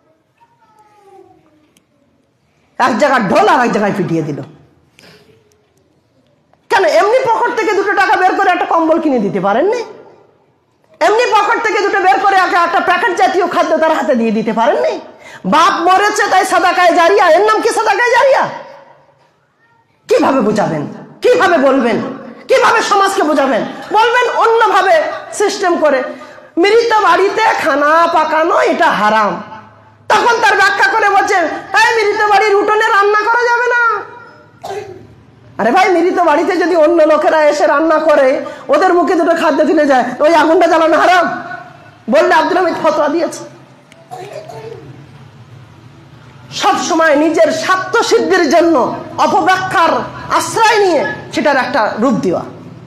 এক জায়গায় ঢোল আর এক জায়গায় পিটিয়ে দিল কেন? এমনি পকেট থেকে 2 টাকা বের করে একটা কম্বল কিনে দিতে পারেননি? এমনি পকেট থেকে 2 বের করে একটা প্যাকেট জাতীয় খাদ্য তার হাতে দিয়ে দিতে পারেননি? বাপ মরেছে তাই সাদাকায়ে জারিয়া, এর নাম কি সাদাকায়ে জারিয়া? কিভাবে বুঝাবেন? কিভাবে বলবেন? কিভাবে সমাজকে বুঝাবেন? বলবেন অন্যভাবে সিস্টেম করে, মৃত বাড়িতে খানা পাকানো এটা হারাম। তখন তার ব্যাখ্যা করে বলছেন, এই মৃত বাড়ির উঠোনে রান্না করা যাবে না। আরে ভাই, মৃত বাড়িতে যদি অন্য লোকেরা এসে রান্না করে, ওদের মুখে 2 খাদ্য তুলে যায়, ওই আগুনটা জ্বালানো হারাম বললে আব্দুল হামিদ ফতোয়া দিয়েছে। সব সময় নিজের স্বার্থ সিদ্ধির জন্য অপব্যাখ্যার আশ্রয় নিয়ে সেটার একটা রূপ দেওয়া।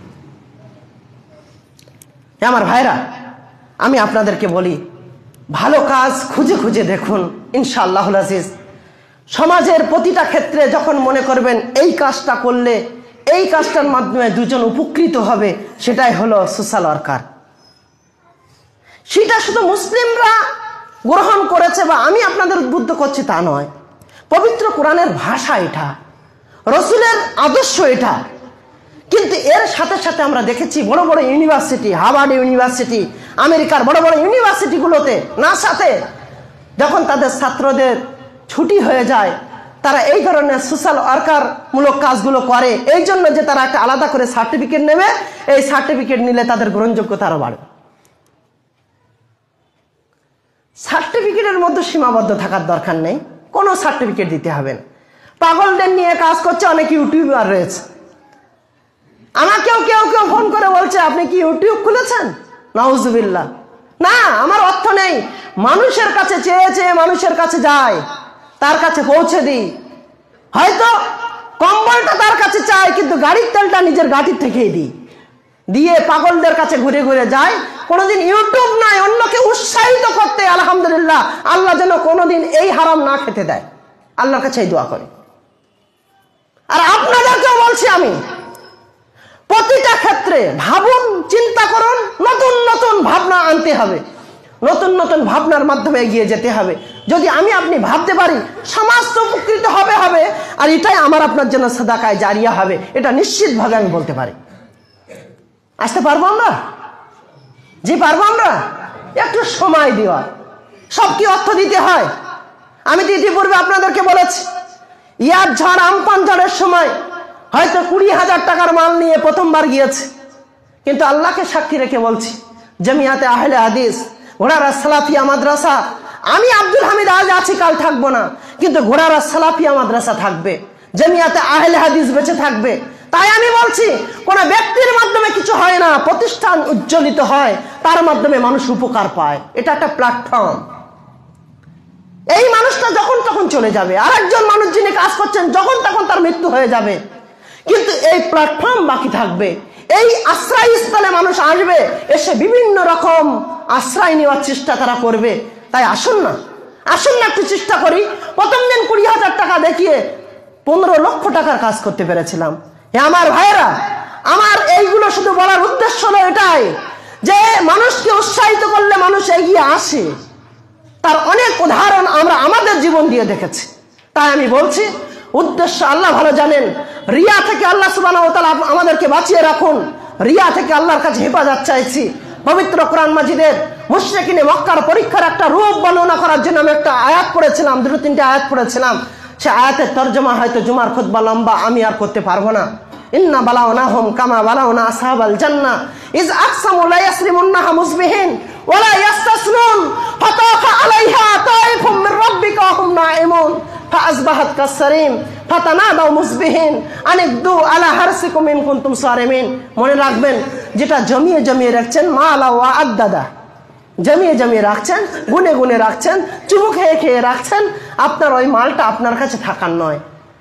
আমার ভাইরা, আমি আপনাদেরকে বলি, ভালো কাজ খুঁজে খুঁজে দেখুন, ইনশাআল্লাহুল আজিজ সমাজের প্রতিটা ক্ষেত্রে যখন মনে করবেন এই কাজটা করলে এই কাজটার মাধ্যমে দুজন উপকৃত হবে, সেটাই হলো সোশ্যাল ওয়ার্কার। সেটা শুধু মুসলিমরা গ্রহণ করেছে বা আমি আপনাদের উদ্বুদ্ধ করছি তা নয়, পবিত্র কোরআনের ভাষা এটা, রসুলের আদর্শ এটা। কিন্তু এর সাথে সাথে আমরা দেখেছি বড় বড় ইউনিভার্সিটি, হার্ভার্ড ইউনিভার্সিটি, আমেরিকার বড় বড় ইউনিভার্সিটিগুলোতে, নাসাতে যখন তাদের ছাত্রদের ছুটি হয়ে যায়, তারা এই ধরনের সোশ্যাল ওয়ার্কার মূলক কাজগুলো করে এই জন্য যে তারা একটা আলাদা করে সার্টিফিকেট নেবে, এই সার্টিফিকেট নিলে তাদের গ্রহণযোগ্যতা আরো বাড়বে। সার্টিফিকেটের মধ্যে সীমাবদ্ধ থাকার দরকার নেই, কোনো সার্টিফিকেট দিতে হবে না। পাগলদের নিয়ে কাজ করছে অনেক ইউটিউবার রয়েছে, আমাকেও কেউ কেউ ফোন করে বলছে আপনি কি ইউটিউব খুলেছেন? নাউজুবিল্লাহ। না, আমার অর্থ নেই, মানুষের কাছে চেয়ে চেয়ে মানুষের কাছে যায়, তার কাছে পৌঁছে দিই। হয়তো কম্বলটা তার কাছে চায়, কিন্তু গাড়ির তেলটা নিজের গাড়ির থেকেই দিই, দিয়ে পাগলদের কাছে ঘুরে ঘুরে যায়। কোনোদিন ইউটিউব নাই, অন্যকে উৎসাহিত করতে। আলহামদুলিল্লাহ, আল্লাহ যেন কোনোদিন এই হারাম না খেতে দেয়, আল্লাহর কাছে দোয়া করে। আর আপনাদেরকেও বলছি আমি, প্রতিটা ক্ষেত্রে ভাবুন, চিন্তা করুন, নতুন নতুন ভাবনা আনতে হবে, নতুন নতুন ভাবনার মাধ্যমে এগিয়ে যেতে হবে। যদি আমি আপনি ভাবতে পারি, সমাজ তো উপকৃত হবে হবে, আর এটাই আমার আপনার জন্য সাদাকায়ে জারিয়া হবে, এটা নিশ্চিতভাবে আমি বলতে পারি। আসতে পারবো আমরা? জি পারবো আমরা। একটু সময় দেওয়া, সব কি অর্থ দিতে হয়? আমি তো ইতিপূর্বে আপনাদেরকে বলেছি, ইয়ার ঝড়, আমপান ঝড়ের সময় হয়তো 20,000 টাকার মাল নিয়ে প্রথমবার গিয়েছে, কিন্তু আল্লাহকে সাক্ষী রেখে বলছি, জামিয়াতে আহলে হাদিস ঘোড়ারা সালাফিয়া মাদ্রাসা, আমি আব্দুল হামিদ আজ আছি, কাল থাকবো না, কিন্তু ঘোড়ারা সালাফিয়া মাদ্রাসা থাকবে, জামিয়াতে আহলে হাদিস বেঁচে থাকবে। তাই আমি বলছি, কোন ব্যক্তির মাধ্যমে কিছু হয় না, প্রতিষ্ঠান উজ্জ্বলিত হয়, তার মাধ্যমে মানুষ উপকার পায়। এটা একটা প্ল্যাটফর্ম। এই মানুষটা যখন তখন চলে যাবে, আরেকজন মানুষ যিনি কাজ করছেন যখন তখন তার মৃত্যু হয়ে যাবে, কিন্তু এই প্ল্যাটফর্ম বাকি থাকবে। এই আশ্রয়স্থলে মানুষ আসবে, এসে বিভিন্ন রকম আশ্রয় নেওয়ার চেষ্টা তারা করবে। তাই আসুন না একটু চেষ্টা করি। প্রথম দিন 20,000 টাকা দেখিয়ে 15 লক্ষ টাকার কাজ করতে পেরেছিলাম। আমার ভাইরা, আমার এইগুলো শুধু বলার উদ্দেশ্য হলো এটাই, যে মানুষকে উৎসাহিত করলে মানুষ এগিয়ে আসে। তার অনেক উদাহরণ আমরা আমাদের জীবন দিয়ে দেখেছি। তাই আমি বলছি, উদ্দেশ্য আল্লাহ ভালো জানেন। রিয়া থেকে আল্লাহ সুবহানাহু ওয়া তাআলা আমাদেরকে বাঁচিয়ে রাখুন। রিয়া থেকে আল্লাহর কাছে হেফাজত চাইছি। পবিত্র কোরআন মাজিদের মুশরিকিনে মক্কার পরীক্ষার একটা রূপ বর্ণনা করার জন্য আমি একটা আয়াত পড়েছিলাম, 2-3টা আয়াত পড়েছিলাম। সে আয়াতের তর্জমা হয়তো জুমার খুতবা লম্বা, আমি আর করতে পারবো না। ইন্না বালাওনাহুম কামা বালাওনা আসহাবাল জান্নাহ ইজ আকসামু লা ইয়াসরিমুন্নাহা মুসবিহিন ওয়া লা ইয়াস্তাসনুন ফাতাফা আলাইহা তাইফুম মির রাব্বিকা ওয়া হুম নাঈমুন ফাআসবাহাত কাসসারিম ফাতানাদাউ মুসবিহিন আনিকদু আলা হারসিকুম ইন কুনতুম সারিমিন। মনে রাখবেন, যেটা জমিয়ে জমিয়ে রাখছেন, মালা ওয়া আদ্দাদা, জমিয়ে জমিয়ে রাখছেন, গুনে গুনে রাখছেন, চুমু খেয়ে খেয়ে রাখছেন, আপনার ওই মালটা আপনার কাছে থাকার নয়।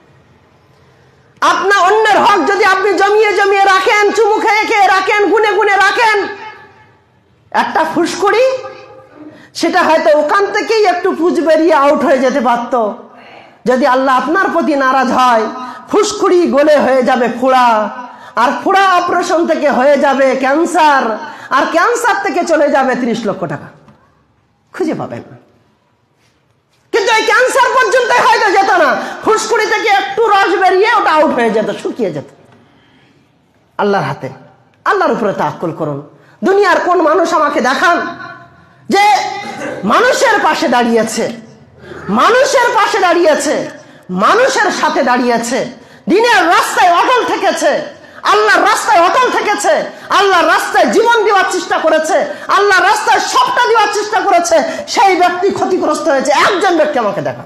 আপনার অন্যের হক যদি আপনি জমিয়ে জমিয়ে রাখেন, চুমু খেয়ে খেয়ে রাখেন, গুনে গুনে রাখেন, একটা ফুসকুড়ি, সেটা হয়তো ওখান থেকেই একটু পুঁজ বেরিয়ে আউট হয়ে যেতে পারত। যদি আল্লাহ আপনার প্রতি নারাজ হয়, ফুসকুড়ি গলে হয়ে যাবে ফোড়া, আর ফোড়া অপারেশন থেকে হয়ে যাবে ক্যান্সার, আর ক্যান্সার থেকে চলে যাবে 30 লক্ষ টাকা, খুঁজে পাবেন না। কিন্তু এই ক্যান্সার পর্যন্ত হয়তো যেত না, ফুসকুড়ি থেকে একটু রস বেরিয়ে ওটা আউট হয়ে যেত, শুকিয়ে যেত। আল্লাহর হাতে, আল্লাহর উপরে তাওয়াক্কুল করুন। দুনিয়ার কোন মানুষ আমাকে দেখান যে মানুষের পাশে দাঁড়িয়েছে, মানুষের পাশে দাঁড়িয়েছে, মানুষের সাথে দাঁড়িয়েছে, দিনের রাস্তায় অটল থেকেছে, আল্লাহর রাস্তায় অটল থেকেছে, আল্লাহর রাস্তায় জীবন দেওয়ার চেষ্টা করেছে, আল্লাহর রাস্তায় সবটা দেওয়ার চেষ্টা করেছে, সেই ব্যক্তি ক্ষতিগ্রস্ত হয়েছে। একজন ব্যক্তি আমাকে দেখা,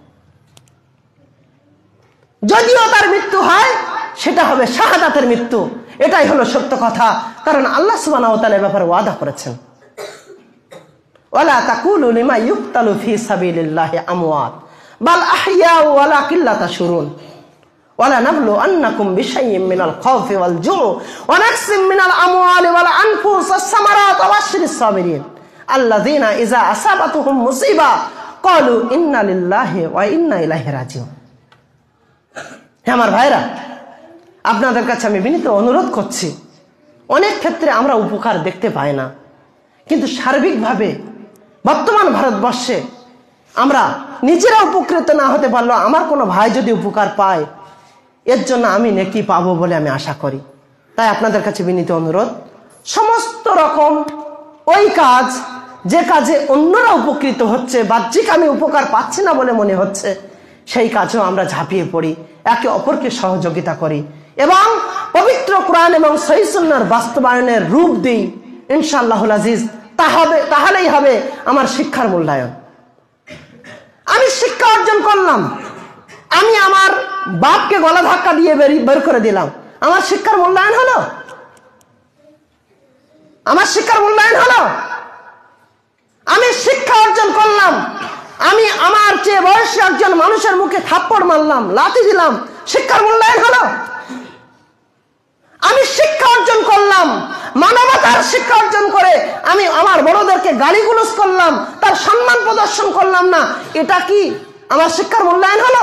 যদিও তার মৃত্যু হয় সেটা হবে শাহাদাতের মৃত্যু। এটাই হলো সত্য কথা, কারণ আল্লাহ সুবহানাহু ওয়া তাআলা ব্যাপারে ওয়াদা করেছেন, ওয়ালা তাকুলু লিমা ইউকতালু ফি সাবিলিল্লাহি আমওয়াত বাল আহইয়া ওয়ালাকিন লা তাশউরুন ওয়ালা নাবলু আন্নাকুম বিশাইইম মিনাল খাউফি ওয়াল জুউ ওয়া নাকসিম মিনাল আমওয়ালি ওয়াল আনফুস ওয়াস সামারাত ওয়া বাশশিরিস সাবিরিন আল্লাযীনা ইযা আসাবাতুহুম মুসিবা ক্বালু ইন্না লিল্লাহি ওয়া ইন্না ইলাইহি রাজিউন। হে আমার ভাইরা, আপনাদের কাছে আমি বিনীত অনুরোধ করছি, অনেক ক্ষেত্রে আমরা উপকার দেখতে পাই না, কিন্তু সার্বিকভাবে বর্তমান ভারতবর্ষে আমরা নিজেরা উপকৃত না হতে পারলেও আমার কোনো ভাই যদি উপকার পায়, এর জন্য আমি নেকি পাবো বলে আমি আশা করি। তাই আপনাদের কাছে বিনীত অনুরোধ, সমস্ত রকম ওই কাজ যে কাজে অন্যরা উপকৃত হচ্ছে, বাহ্যিক আমি উপকার পাচ্ছি না বলে মনে হচ্ছে, সেই কাজেও আমরা ঝাঁপিয়ে পড়ি, একে অপরকে সহযোগিতা করি এবং পবিত্র কোরআন এবং সহিহ সুন্নাহর বাস্তবায়নের রূপ দিই। ইনশাআল্লাহুল আজিজ তাহলেই হবে আমার শিক্ষার মূল্যায়ন। আমি শিক্ষা অর্জন করলাম, আমি আমার বাপকে গলা ধাক্কা দিয়ে বের করে দিলাম, আমার শিক্ষার মূল্যায়ন হলো? আমার শিক্ষার মূল্যায়ন হলো? আমি শিক্ষা অর্জন করলাম, আমি আমার চেয়ে বয়সী একজন মানুষের মুখে থাপ্পড় মারলাম, লাথি দিলাম, শিক্ষার মূল্যায়ন হলো? আমি শিক্ষা অর্জন করলাম, মানবতার শিক্ষা অর্জন করে আমি আমার বড়দেরকে গালিগুলোজ করলাম, তার সম্মান প্রদর্শন করলাম না, এটা কি আমার শিক্ষার মূল্যায়ন হলো?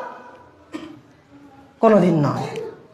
কোনোদিন নয়।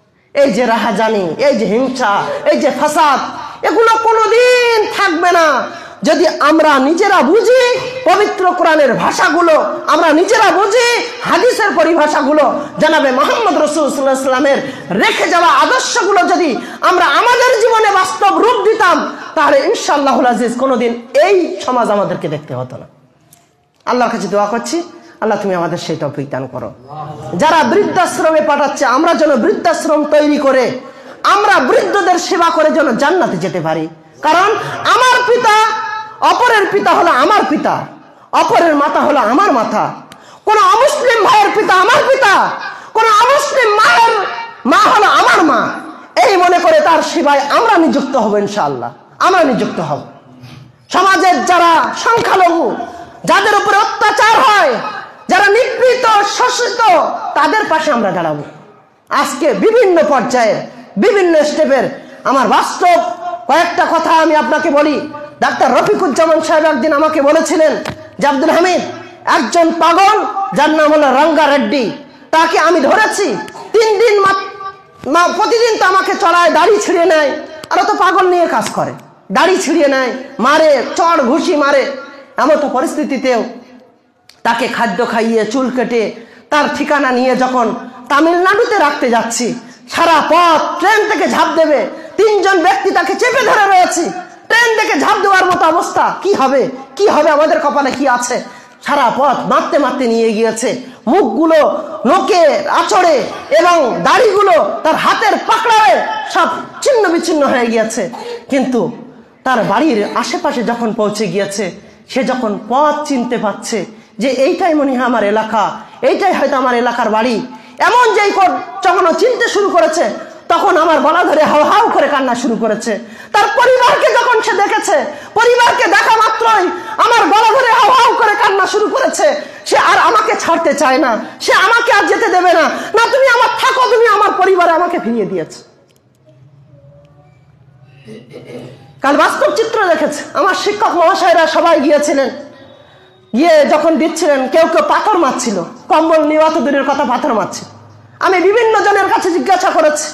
এই যে রাহাজানি, এই যে হিংসা, এই যে ফাসাদ, এগুলো কোনোদিন থাকবে না যদি আমরা নিজেরা বুঝি পবিত্র কোরআনের ভাষাগুলো, আমরা নিজেরা বুঝি হাদিসের পরিভাষাগুলো, জানাবে মুহাম্মদ রাসূলুল্লাহ সাল্লাল্লাহু আলাইহি ওয়াসাল্লামের রেখে যাওয়া আদর্শগুলো যদি আমরা আমাদের জীবনে বাস্তব রূপ দিতাম, তাহলে ইনশাআল্লাহুল আজিজ কোনোদিন এই সমাজ আমাদেরকে দেখতে হতো না। আল্লাহর কাছে দোয়া করছি, আল্লাহ তুমি আমাদের সেই তৌফিক দান করো। যারা বৃদ্ধাশ্রমে পাঠাচ্ছে, আমরা যেন বৃদ্ধাশ্রম তৈরি করে আমরা বৃদ্ধদের সেবা করে যেন জান্নাতে যেতে পারি। কারণ আমার পিতা, অপরের পিতা হলো আমার পিতা, অপরের মাতা হলো আমার মাথা। কোন অমুসলিম ভাইয়ের পিতা আমার পিতা, কোন অমুসলিম মায়ের মা হলো আমার মা। এই মনে করে তার সেবায় আমরা নিযুক্ত হব, ইনশাআল্লাহ আমরা নিযুক্ত হব। সমাজের যারা সংখ্যালঘু, যাদের উপরে অত্যাচার হয়, যারা নিপীড়িত শোষিত, তাদের পাশে আমরা দাঁড়াবো। আজকে বিভিন্ন পর্যায়ে বিভিন্ন স্টেপের আমার বাস্তব কয়েকটা কথা আমি আপনাকে বলি। ডাক্তার রফিকুজ্জামান সাহেব একদিন আমাকে বলেছিলেন যে আব্দুল হামিদ, একজন পাগল যার নাম হলো রঙ্গা রেড্ডি, তাকে আমি ধরেছি 3 দিন প্রতিদিন তো আমাকে চড়ায়, দাড়ি ছিঁড়িয়ে নেয়, আর তো পাগল নিয়ে কাজ করে, দাড়ি ছিঁড়িয়ে নেয়, মারে, চড় ঘুষি মারে। এমন তো পরিস্থিতিতেও তাকে খাদ্য খাইয়ে চুল কেটে তার ঠিকানা নিয়ে যখন তামিলনাড়ুতে রাখতে যাচ্ছি, সারা পথ ট্রেন থেকে ঝাঁপ দেবে, 3 জন ব্যক্তি তাকে চেপে ধরে রয়েছে, ট্রেন থেকে ঝাঁপ দেওয়ার মতো অবস্থা। কি হবে, কি হবে, আমাদের কপালে কি আছে? সারা পথ মারতে মারতে নিয়ে গিয়েছে, মুখগুলো নোকে আচড়ে এবং দাড়িগুলো তার হাতের পাকড়ায় সব ছিন্ন বিচ্ছিন্ন হয়ে গিয়েছে। কিন্তু তার বাড়ির আশেপাশে যখন পৌঁছে গিয়েছে, সে যখন পথ চিনতে পারছে যে এইটাই মনে হয় আমার এলাকা, এইটাই হয়তো আমার এলাকার বাড়ি, এমন যেই যখন চিনতে শুরু করেছে, তখন আমার গলা ধরে হাউ হাউ করে কান্না শুরু করেছে। তার পরিবারকে যখন সে দেখেছে, পরিবারকে দেখা মাত্রই আমার গলা ধরে হাউ হাউ করে কান্না শুরু করেছে। সে আর আমাকে ছাড়তে চায় না, সে আমাকে আর যেতে দেবে না। না, তুমি আমার থাকো, তুমি আমার পরিবারে আমাকে ফিরিয়ে দিয়েছে। কাল বাস্তব চিত্র দেখেছে। আমার শিক্ষক মহাশয়রা সবাই গিয়েছিলেন, গিয়ে যখন দিচ্ছিলেন, কেউ কেউ পাথর মারছিল, কম্বল নেওয়া তো দূরের কথা, পাথর মারছে। আমি বিভিন্ন জনের কাছে জিজ্ঞাসা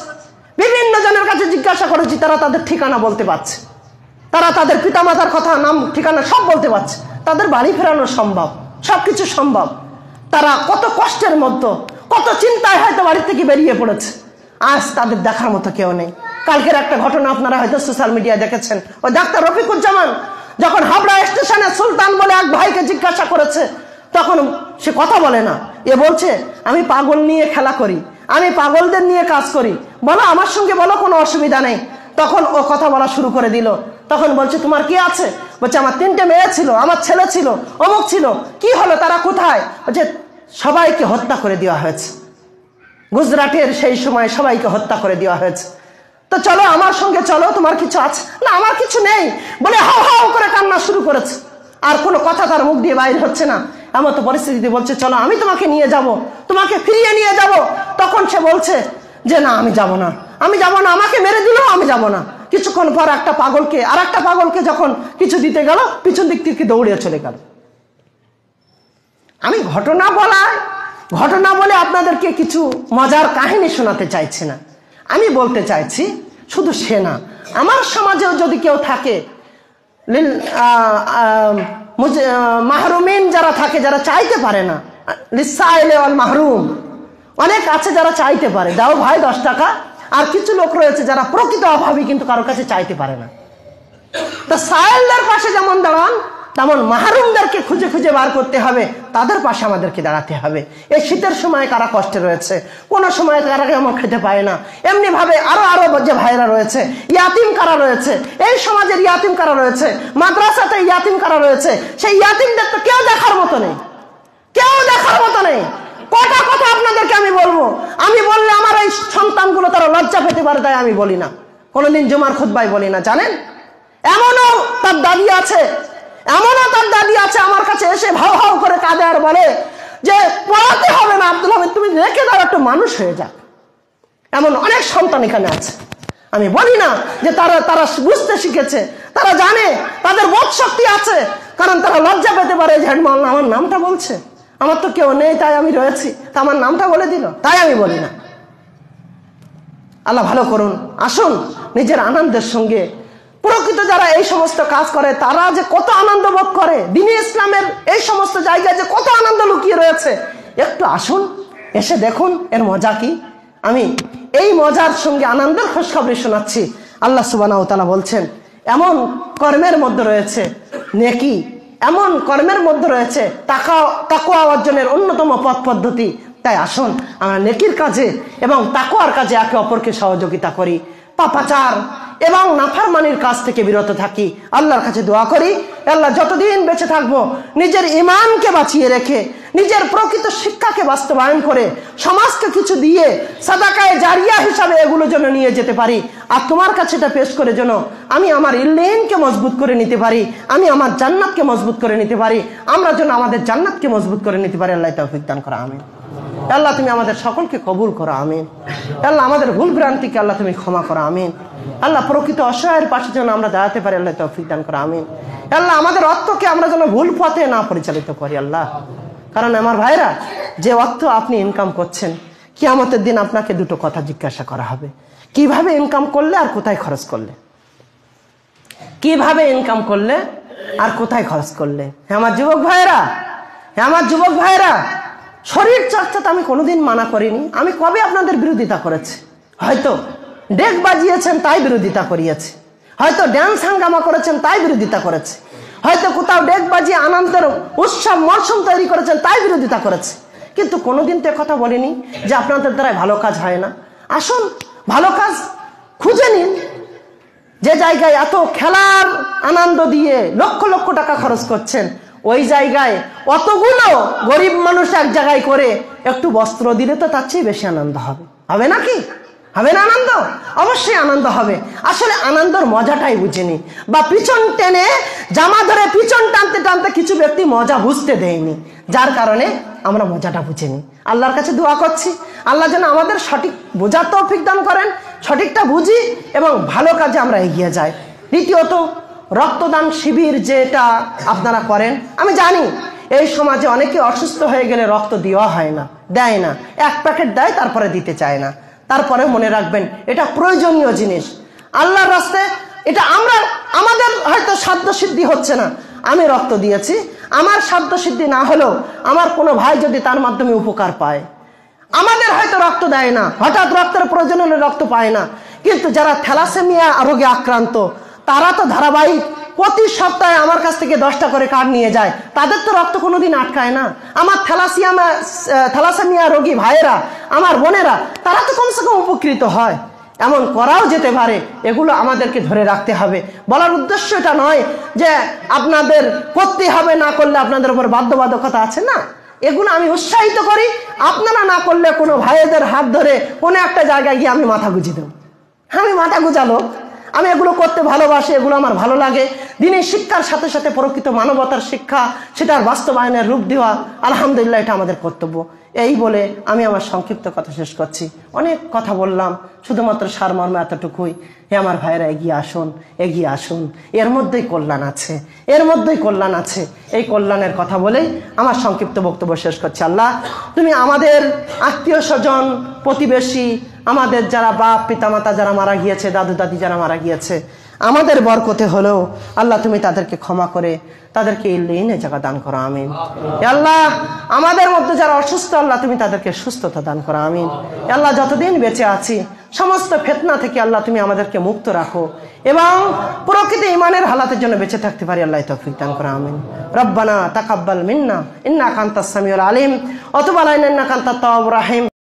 করেছি, তারা তাদের ঠিকানা বলতে পারছে, তারা তাদের পিতামাতার কথা, নাম, ঠিকানা সব বলতে পারছে, তাদের বাড়ি ফেরানো সম্ভব, সবকিছু সম্ভব। তারা কত কষ্টের মধ্যে, কত চিন্তায় হয়তো বাড়ি থেকে বেরিয়ে পড়েছে। আজ তাদের দেখার মতো কেউ নেই। কালকের একটা ঘটনা আপনারা হয়তো সোশ্যাল মিডিয়ায় দেখেছেন, ওই ডাক্তার রফিকুজ্জামান যখন হাবড়া স্টেশনে সুলতান বলে এক ভাইকে জিজ্ঞাসা করেছে, তখন সে কথা বলে না। এ বলছে, আমি পাগল নিয়ে খেলা করি, আমি পাগলদের নিয়ে কাজ করি, বলো আমার সঙ্গে, বলো, কোনো অসুবিধা নেই। তখন ও কথা বলা শুরু করে দিল। তখন বলছে, তোমার কি আছে? বলছে, আমার 3টে মেয়ে ছিল, আমার ছেলে ছিল, অমুক ছিল। কি হলো, তারা কোথায়? বলছে, সবাইকে হত্যা করে দেওয়া হয়েছে, গুজরাটের সেই সময় সবাইকে হত্যা করে দেওয়া হয়েছে। তো চলো আমার সঙ্গে চলো, তোমার কিছু আছে? না, আমার কিছু নেই বলে হাও হাও করে কান্না শুরু করেছে। আর কোনো কথা তার মুখ দিয়ে বাইরে হচ্ছে না। এমন তো পরিস্থিতিতে বলছে চলো আমি তোমাকে নিয়ে যাব, তোমাকে ফিরিয়ে নিয়ে যাব, তখন সে বলছে যে না আমি যাব না, আমি যাব না, আমাকে মেরে দিলেও আমি যাব না। কিছুক্ষণ পর একটা পাগলকে যখন কিছু দিতে গেল, পিছন দিক থেকে দৌড়িয়ে চলে গেল। আমি ঘটনা বলে আপনাদেরকে কিছু মজার কাহিনী শোনাতে চাইছি না। আমি বলতে চাইছি শুধু সে না, আমার সমাজেও যদি কেউ থাকে মাহরুমিন যারা থাকে, যারা চাইতে পারে না, লিসাইলে ওয়াল মাহরুম, অনেক আছে যারা চাইতে পারে, দাও ভাই 10 টাকা। আর কিছু লোক রয়েছে যারা প্রকৃত অভাবী কিন্তু কারো কাছে চাইতে পারে না। তা সায়েলদের পাশে যেমন দাঁড়ান, তেমন মাহরুমদেরকে খুঁজে খুঁজে বার করতে হবে, তাদের পাশে আমাদেরকে দাঁড়াতে হবে। এই শীতের সময় কারা কষ্টে রয়েছে, কোনো সময় কারা কেমন খেতে পায় না, এমনি ভাবে আরো যে ভাইরা রয়েছে, ইয়াতিম কারা রয়েছে, এই সমাজের ইয়াতিম কারা রয়েছে, মাদ্রাসাতে ইয়াতিম কারা রয়েছে, সেই ইয়াতিমদের তো কেউ দেখার মতো নেই, কটা কথা আপনাদেরকে আমি বলবো। আমি বললে আমার এই সন্তানগুলো তারা লজ্জা পেতে পারে, তাই আমি বলি না, কোনোদিন জুমার খুতবায় বলি না। জানেন, এমনও তার দাবি আছে আমার কাছে এসে ভাও ভাও করে কাঁদে আর বলে যে পড়াতে হবে না আব্দুল হামিদ, তুমি রেখে দাও, একটু মানুষ হয়ে যাক। এমন অনেক সন্তান এখানে আছে। আমি বলি না যে তারা বুঝতে শিখেছে, তারা জানে, তাদের বোধ শক্তি আছে, কারণ তারা লজ্জা পেতে পারে যে মাওলানা আমার নামটা বলছে, আমার তো কেউ নেই তাই আমি রয়েছি, তা আমার নামটা বলে দিল, তাই আমি বলি না। আল্লাহ ভালো করুন। আসুন নিজের আনন্দের সঙ্গে, প্রকৃত যারা এই সমস্ত কাজ করে তারা যে কত আনন্দ বোধ করে, দ্বীন ইসলামের এই সমস্ত জায়গায় যে কত আনন্দ লুকিয়ে রয়েছে, একটু আসুন, এসে দেখুন এর মজা কি। আমি এই মজার সঙ্গে আনন্দের খুশখবরি শোনাচ্ছি। আল্লাহ সুবহানাহু ওয়া তাআলা বলছেন এমন কর্মের মধ্যে রয়েছে নেকি, এমন কর্মের মধ্যে রয়েছে তাকওয়া অর্জনের অন্যতম পথ পদ্ধতি। তাই আসুন আমরা নেকির কাজে এবং তাকওয়ার কাজে একে অপরকে সহযোগিতা করি, পাপাচার এবং নাফরমানির কাজ থেকে বিরত থাকি। আল্লাহর কাছে দোয়া করি, আল্লাহ যতদিন বেঁচে থাকবো নিজের ঈমানকে বাঁচিয়ে রেখে, নিজের প্রকৃত শিক্ষাকে বাস্তবায়ন করে, সমাজকে কিছু দিয়ে সাদাকায়ে জারিয়া হিসাবে এগুলো যেন নিয়ে যেতে পারি। আর তোমার কাছে এটা পেশ করে যেন আমি আমার ইল্লাইনকে মজবুত করে নিতে পারি, আমি আমার জান্নাতকে মজবুত করে নিতে পারি, আমরা যেন আমাদের জান্নাতকে মজবুত করে নিতে পারি। আল্লাহ তাওফিক দান করো, আমিন। আল্লাহ তুমি আমাদের সকলকে কবুল করো, আমিন। আল্লাহ আমাদের ভুল ভ্রান্তিকে আল্লাহ তুমি ক্ষমা করো, আমিন। আল্লাহ প্রকৃত অসহায়ের পাশে যেন আমরা দাঁড়াতে পারি, আল্লাহ তৌফিক দান করো, আমিন। আল্লাহ আমাদের অর্থকে আমরা যেন ভুল পথে না পরিচালিত করি, আল্লাহ। কারণ আমার ভাইরা, যে অর্থ আপনি ইনকাম করছেন, কিয়ামতের দিন আপনাকে দুটো কথা জিজ্ঞাসা করা হবে, কিভাবে ইনকাম করলে আর কোথায় খরচ করলে, কিভাবে ইনকাম করলে আর কোথায় খরচ করলে। হ্যাঁ আমার যুবক ভাইরা, শরীর চর্চাতে আমি কোনোদিন মানা করিনি। আমি কবে আপনাদের বিরোধিতা করেছি? হয়তো ডেক বাজিয়েছেন তাই বিরোধিতা করিয়েছি, হয়তো ড্যান্স হাঙ্গামা করেছেন তাই বিরোধিতা করেছে, হয়তো কোথাও ডেক বাজিয়ে আনন্দের উৎসব মরশুম তৈরি করেছেন তাই বিরোধিতা করেছে, কিন্তু কোনোদিন তো কথা বলিনি যে আপনাদের দ্বারাই ভালো কাজ হয় না। আসুন ভালো কাজ খুঁজে নিন। যে জায়গায় এত খেলার আনন্দ দিয়ে লক্ষ লক্ষ টাকা খরচ করছেন, ওই জায়গায় অতগুলো গরিব মানুষ এক জায়গায় করে একটু বস্ত্র দিলে তো তার চেয়ে বেশি আনন্দ হবে নাকি? হবে না আনন্দ? অবশ্যই আনন্দ হবে। আসলে আনন্দর মজাটাই বুঝিনি, বা পিছন টেনে জামা ধরে পিছন টানতে টানতে কিছু ব্যক্তি মজা বুঝতে দেয়নি, যার কারণে আমরা মজাটা বুঝিনি। আল্লাহর কাছে দোয়া করছি আল্লাহ যেন আমাদের সঠিক বোঝার তৌফিক দান করেন, সঠিকটা বুঝি এবং ভালো কাজে আমরা এগিয়ে যাই। দ্বিতীয়ত, রক্তদান শিবির যেটা আপনারা করেন, আমি জানি এই সমাজে অনেকে অসুস্থ হয়ে গেলে রক্ত দেওয়া হয় না, দেয় না, এক প্যাকেট দেয় তারপরে দিতে চায় না। তারপরে মনে রাখবেন এটা প্রয়োজনীয় জিনিস আল্লাহর রাস্তায়। এটা আমাদের হয়তো সাধ্য সিদ্ধি হচ্ছে না, আমি রক্ত দিয়েছি, আমার সাধ্য সিদ্ধি না হলেও আমার কোনো ভাই যদি তার মাধ্যমে উপকার পায়, আমাদের হয়তো রক্ত দেয় না, হঠাৎ রক্তের প্রয়োজন হলে রক্ত পায় না, কিন্তু যারা থ্যালাসেমিয়া রোগে আক্রান্ত তারা তো ধারাবাহিক প্রতি সপ্তাহে আমার কাছ থেকে 10টা করে কার্ড নিয়ে যায়, তাদের তো রক্ত কোনোদিন আটকায় না। আমার থ্যালাসেমিয়া রোগী ভাইয়েরা, আমার বোনেরা, তারা তো কমসে কম উপকৃত হয়। এমন করাও যেতে পারে, এগুলো আমাদেরকে ধরে রাখতে হবে। বলার উদ্দেশ্য এটা নয় যে আপনাদের করতে হবে, না করলে আপনাদের উপর বাধ্যবাধকতা আছে, না। এগুলো আমি উৎসাহিত করি, আপনারা না করলে কোনো ভাইয়েদের হাত ধরে কোনো একটা জায়গায় গিয়ে আমি মাথা গুঁজে দেব। আমি মাথা গুঁজালো, আমি এগুলো করতে ভালোবাসি, এগুলো আমার ভালো লাগে। দিনের শিক্ষার সাথে সাথে প্রকৃত মানবতার শিক্ষা, সেটার বাস্তবায়নের রূপ দেওয়া, আলহামদুলিল্লাহ এটা আমাদের কর্তব্য। এই বলে আমি আমার সংক্ষিপ্ত কথা শেষ করছি। অনেক কথা বললাম, শুধুমাত্র সারমর্ম এতটুকুই, হে আমার ভাইয়েরা এগিয়ে আসুন, এগিয়ে আসুন, এর মধ্যেই কল্যাণ আছে, এর মধ্যেই কল্যাণ আছে। এই কল্যাণের কথা বলেই আমার সংক্ষিপ্ত বক্তব্য শেষ করছি। আল্লাহ, তুমি আমাদের আত্মীয় স্বজন, প্রতিবেশী, আমাদের যারা বাপ পিতামাতা যারা মারা গিয়েছে, দাদু দাদি যারা মারা গিয়েছে, আমাদের বরকতে হলেও আল্লাহ তুমি তাদেরকে ক্ষমা করে তাদেরকে ইল্লিনে জায়গা দান করো, আমিন। আল্লাহ, আমাদের মধ্যে যারা অসুস্থ, আল্লাহ তুমি তাদেরকে সুস্থতা দান করো, আমিন। আল্লাহ, যতদিন বেঁচে আছি সমস্ত ফিতনা থেকে আল্লাহ তুমি আমাদেরকে মুক্ত রাখো এবং প্রকৃত ঈমানের হালাতের জন্য বেঁচে থাকতে পারি, আল্লাহ তৌফিক দান করো, আমিন। রব্বানা তাকাব্বাল মিন্না ইন্নাকা আনতাস সামিউল আলিম ওয়া তুব আলাইনা ইন্নাকা আনতাত তাওয়াবুর রাহিম।